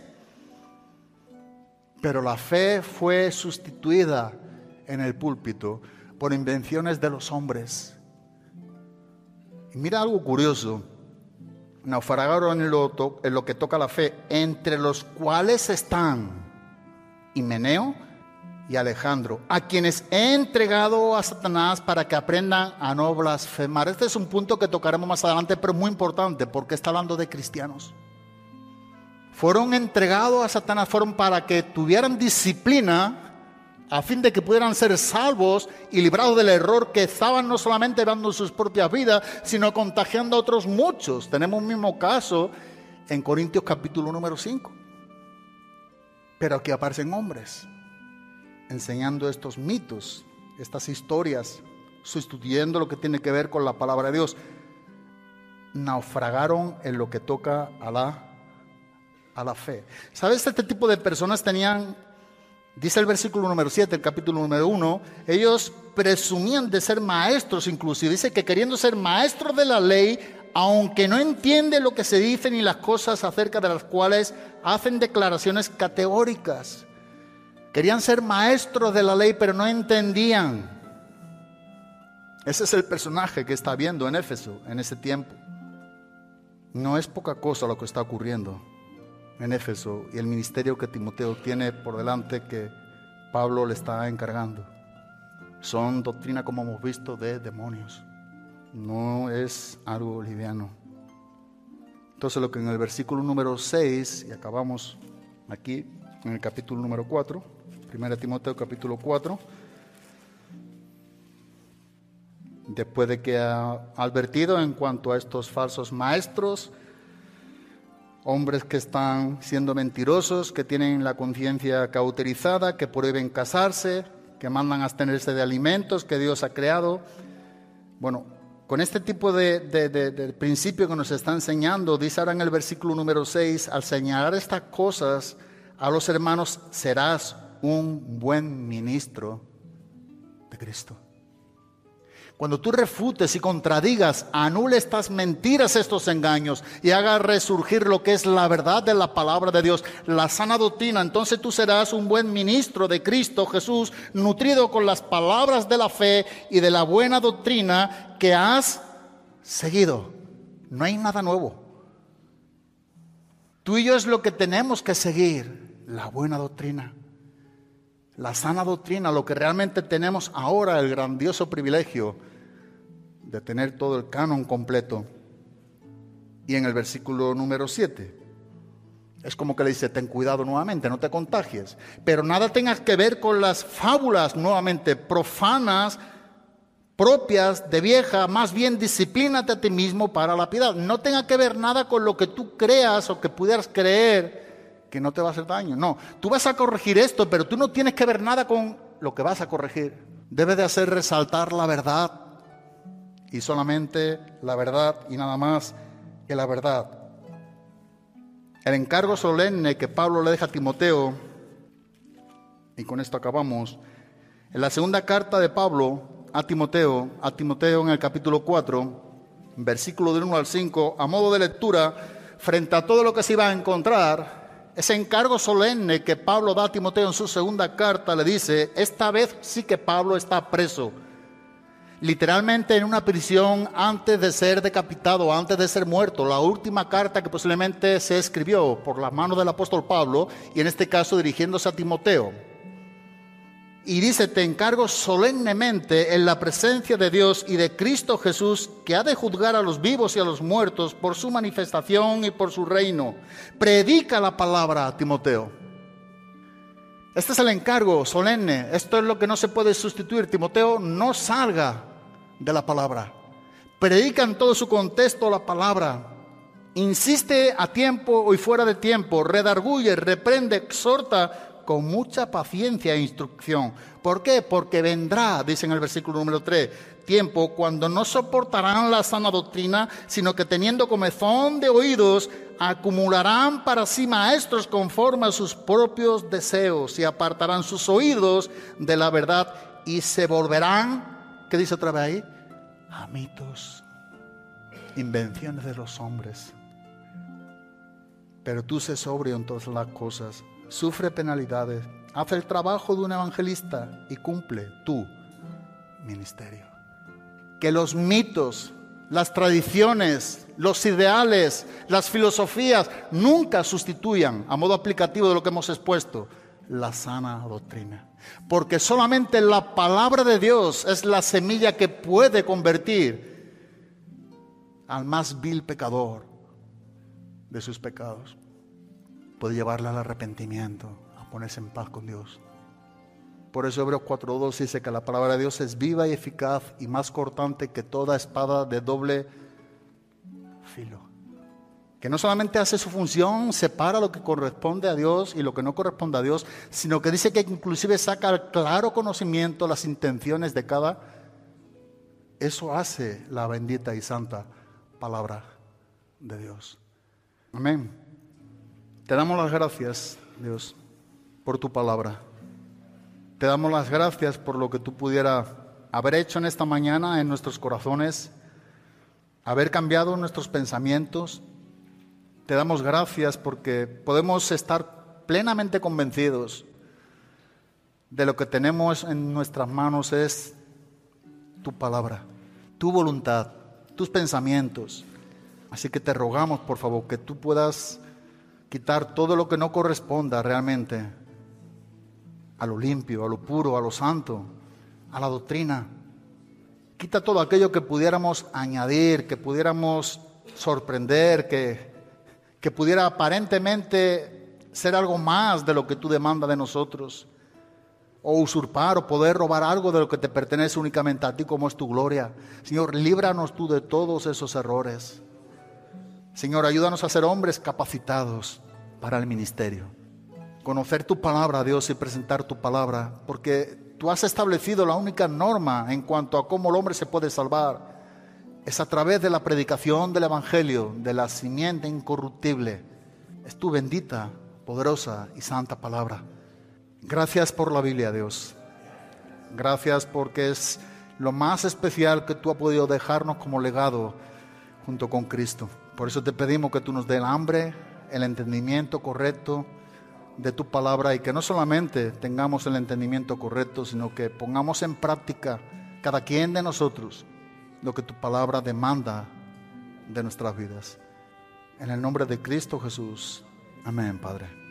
Pero la fe fue sustituida en el púlpito por invenciones de los hombres. Y mira algo curioso. Naufragaron en lo, to- en lo que toca la fe, entre los cuales están Himeneo y Alejandro, a quienes he entregado a Satanás para que aprendan a no blasfemar. Este es un punto que tocaremos más adelante, pero muy importante porque está hablando de cristianos. Fueron entregados a Satanás, fueron para que tuvieran disciplina a fin de que pudieran ser salvos y librados del error que estaban no solamente dando sus propias vidas, sino contagiando a otros muchos. Tenemos un mismo caso en Corintios capítulo número cinco. Pero aquí aparecen hombres enseñando estos mitos, estas historias, sustituyendo lo que tiene que ver con la palabra de Dios. Naufragaron en lo que toca a la a la fe. ¿Sabes? Este tipo de personas tenían, dice el versículo número siete, el capítulo número uno, ellos presumían de ser maestros, inclusive dice que queriendo ser maestros de la ley, aunque no entienden lo que se dice ni las cosas acerca de las cuales hacen declaraciones categóricas. Querían ser maestros de la ley, pero no entendían. Ese es el personaje que está viendo en Éfeso en ese tiempo. No es poca cosa lo que está ocurriendo en Éfeso y el ministerio que Timoteo tiene por delante, que Pablo le está encargando. Son doctrina, como hemos visto, de demonios. No es algo liviano. Entonces lo que en el versículo número seis, y acabamos aquí en el capítulo número cuatro, primera Timoteo capítulo cuatro, después de que ha advertido en cuanto a estos falsos maestros, hombres que están siendo mentirosos, que tienen la conciencia cauterizada, que prohíben casarse, que mandan a abstenerse de alimentos que Dios ha creado. Bueno, con este tipo de, de, de, de principio que nos está enseñando, dice ahora en el versículo número seis, al señalar estas cosas, a los hermanos, serás un buen ministro de Cristo. Cuando tú refutes y contradigas, anule estas mentiras, estos engaños, y haga resurgir lo que es la verdad de la palabra de Dios, la sana doctrina, entonces tú serás un buen ministro de Cristo Jesús, nutrido con las palabras de la fe y de la buena doctrina que has seguido. No hay nada nuevo. Tú y yo es lo que tenemos que seguir, la buena doctrina, la sana doctrina, lo que realmente tenemos ahora, el grandioso privilegio de tener todo el canon completo. Y en el versículo número siete, es como que le dice, ten cuidado nuevamente, no te contagies, pero nada tengas que ver con las fábulas nuevamente profanas, propias de vieja, más bien disciplínate a ti mismo para la piedad. No tenga que ver nada con lo que tú creas o que pudieras creer que no te va a hacer daño. No, tú vas a corregir esto, pero tú no tienes que ver nada con lo que vas a corregir. Debe de hacer resaltar la verdad, y solamente la verdad y nada más que la verdad. El encargo solemne que Pablo le deja a Timoteo, y con esto acabamos, en la segunda carta de Pablo a Timoteo, a Timoteo en el capítulo cuatro, versículo del uno al cinco, a modo de lectura, frente a todo lo que se iba a encontrar, ese encargo solemne que Pablo da a Timoteo en su segunda carta, le dice, esta vez sí que Pablo está preso, literalmente en una prisión antes de ser decapitado, antes de ser muerto. La última carta que posiblemente se escribió por las manos del apóstol Pablo, y en este caso dirigiéndose a Timoteo. Y dice, te encargo solemnemente en la presencia de Dios y de Cristo Jesús, que ha de juzgar a los vivos y a los muertos por su manifestación y por su reino. Predica la palabra a Timoteo. Este es el encargo solemne. Esto es lo que no se puede sustituir. Timoteo, no salga de la palabra. Predica en todo su contexto la palabra. Insiste a tiempo y fuera de tiempo. Redarguye, reprende, exhorta con mucha paciencia e instrucción. ¿Por qué? Porque vendrá, dice en el versículo número tres, tiempo cuando no soportarán la sana doctrina, sino que teniendo comezón de oídos, acumularán para sí maestros conforme a sus propios deseos, y apartarán sus oídos de la verdad y se volverán, ¿qué dice otra vez ahí? A mitos, invenciones de los hombres. Pero tú sé sobrio en todas las cosas, sufre penalidades, haz el trabajo de un evangelista y cumple tu ministerio. Que los mitos, las tradiciones, los ideales, las filosofías nunca sustituyan, a modo aplicativo de lo que hemos expuesto, la sana doctrina. Porque solamente la palabra de Dios es la semilla que puede convertir al más vil pecador de sus pecados. Puede llevarle al arrepentimiento, a ponerse en paz con Dios. Por eso Hebreos cuatro dos dice que la palabra de Dios es viva y eficaz y más cortante que toda espada de doble filo. Que no solamente hace su función, separa lo que corresponde a Dios y lo que no corresponde a Dios, sino que dice que inclusive saca al claro conocimiento las intenciones de cada. Eso hace la bendita y santa palabra de Dios. Amén. Te damos las gracias, Dios, por tu palabra. Te damos las gracias por lo que tú pudieras haber hecho en esta mañana en nuestros corazones, haber cambiado nuestros pensamientos. Te damos gracias porque podemos estar plenamente convencidos de lo que tenemos en nuestras manos es tu palabra, tu voluntad, tus pensamientos. Así que te rogamos, por favor, que tú puedas quitar todo lo que no corresponda realmente a lo limpio, a lo puro, a lo santo, a la doctrina. Quita todo aquello que pudiéramos añadir, que pudiéramos sorprender, que, que pudiera aparentemente ser algo más de lo que tú demandas de nosotros, o usurpar o poder robar algo de lo que te pertenece únicamente a ti, como es tu gloria. Señor, líbranos tú de todos esos errores. Señor, ayúdanos a ser hombres capacitados para el ministerio. Conocer tu palabra, Dios, y presentar tu palabra, porque tú has establecido la única norma en cuanto a cómo el hombre se puede salvar. Es a través de la predicación del evangelio, de la simiente incorruptible. Es tu bendita, poderosa y santa palabra. Gracias por la Biblia, Dios. Gracias porque es lo más especial que tú has podido dejarnos como legado junto con Cristo. Por eso te pedimos que tú nos des el hambre, el entendimiento correcto de tu palabra, y que no solamente tengamos el entendimiento correcto, sino que pongamos en práctica cada quien de nosotros lo que tu palabra demanda de nuestras vidas. En el nombre de Cristo Jesús. Amén, Padre.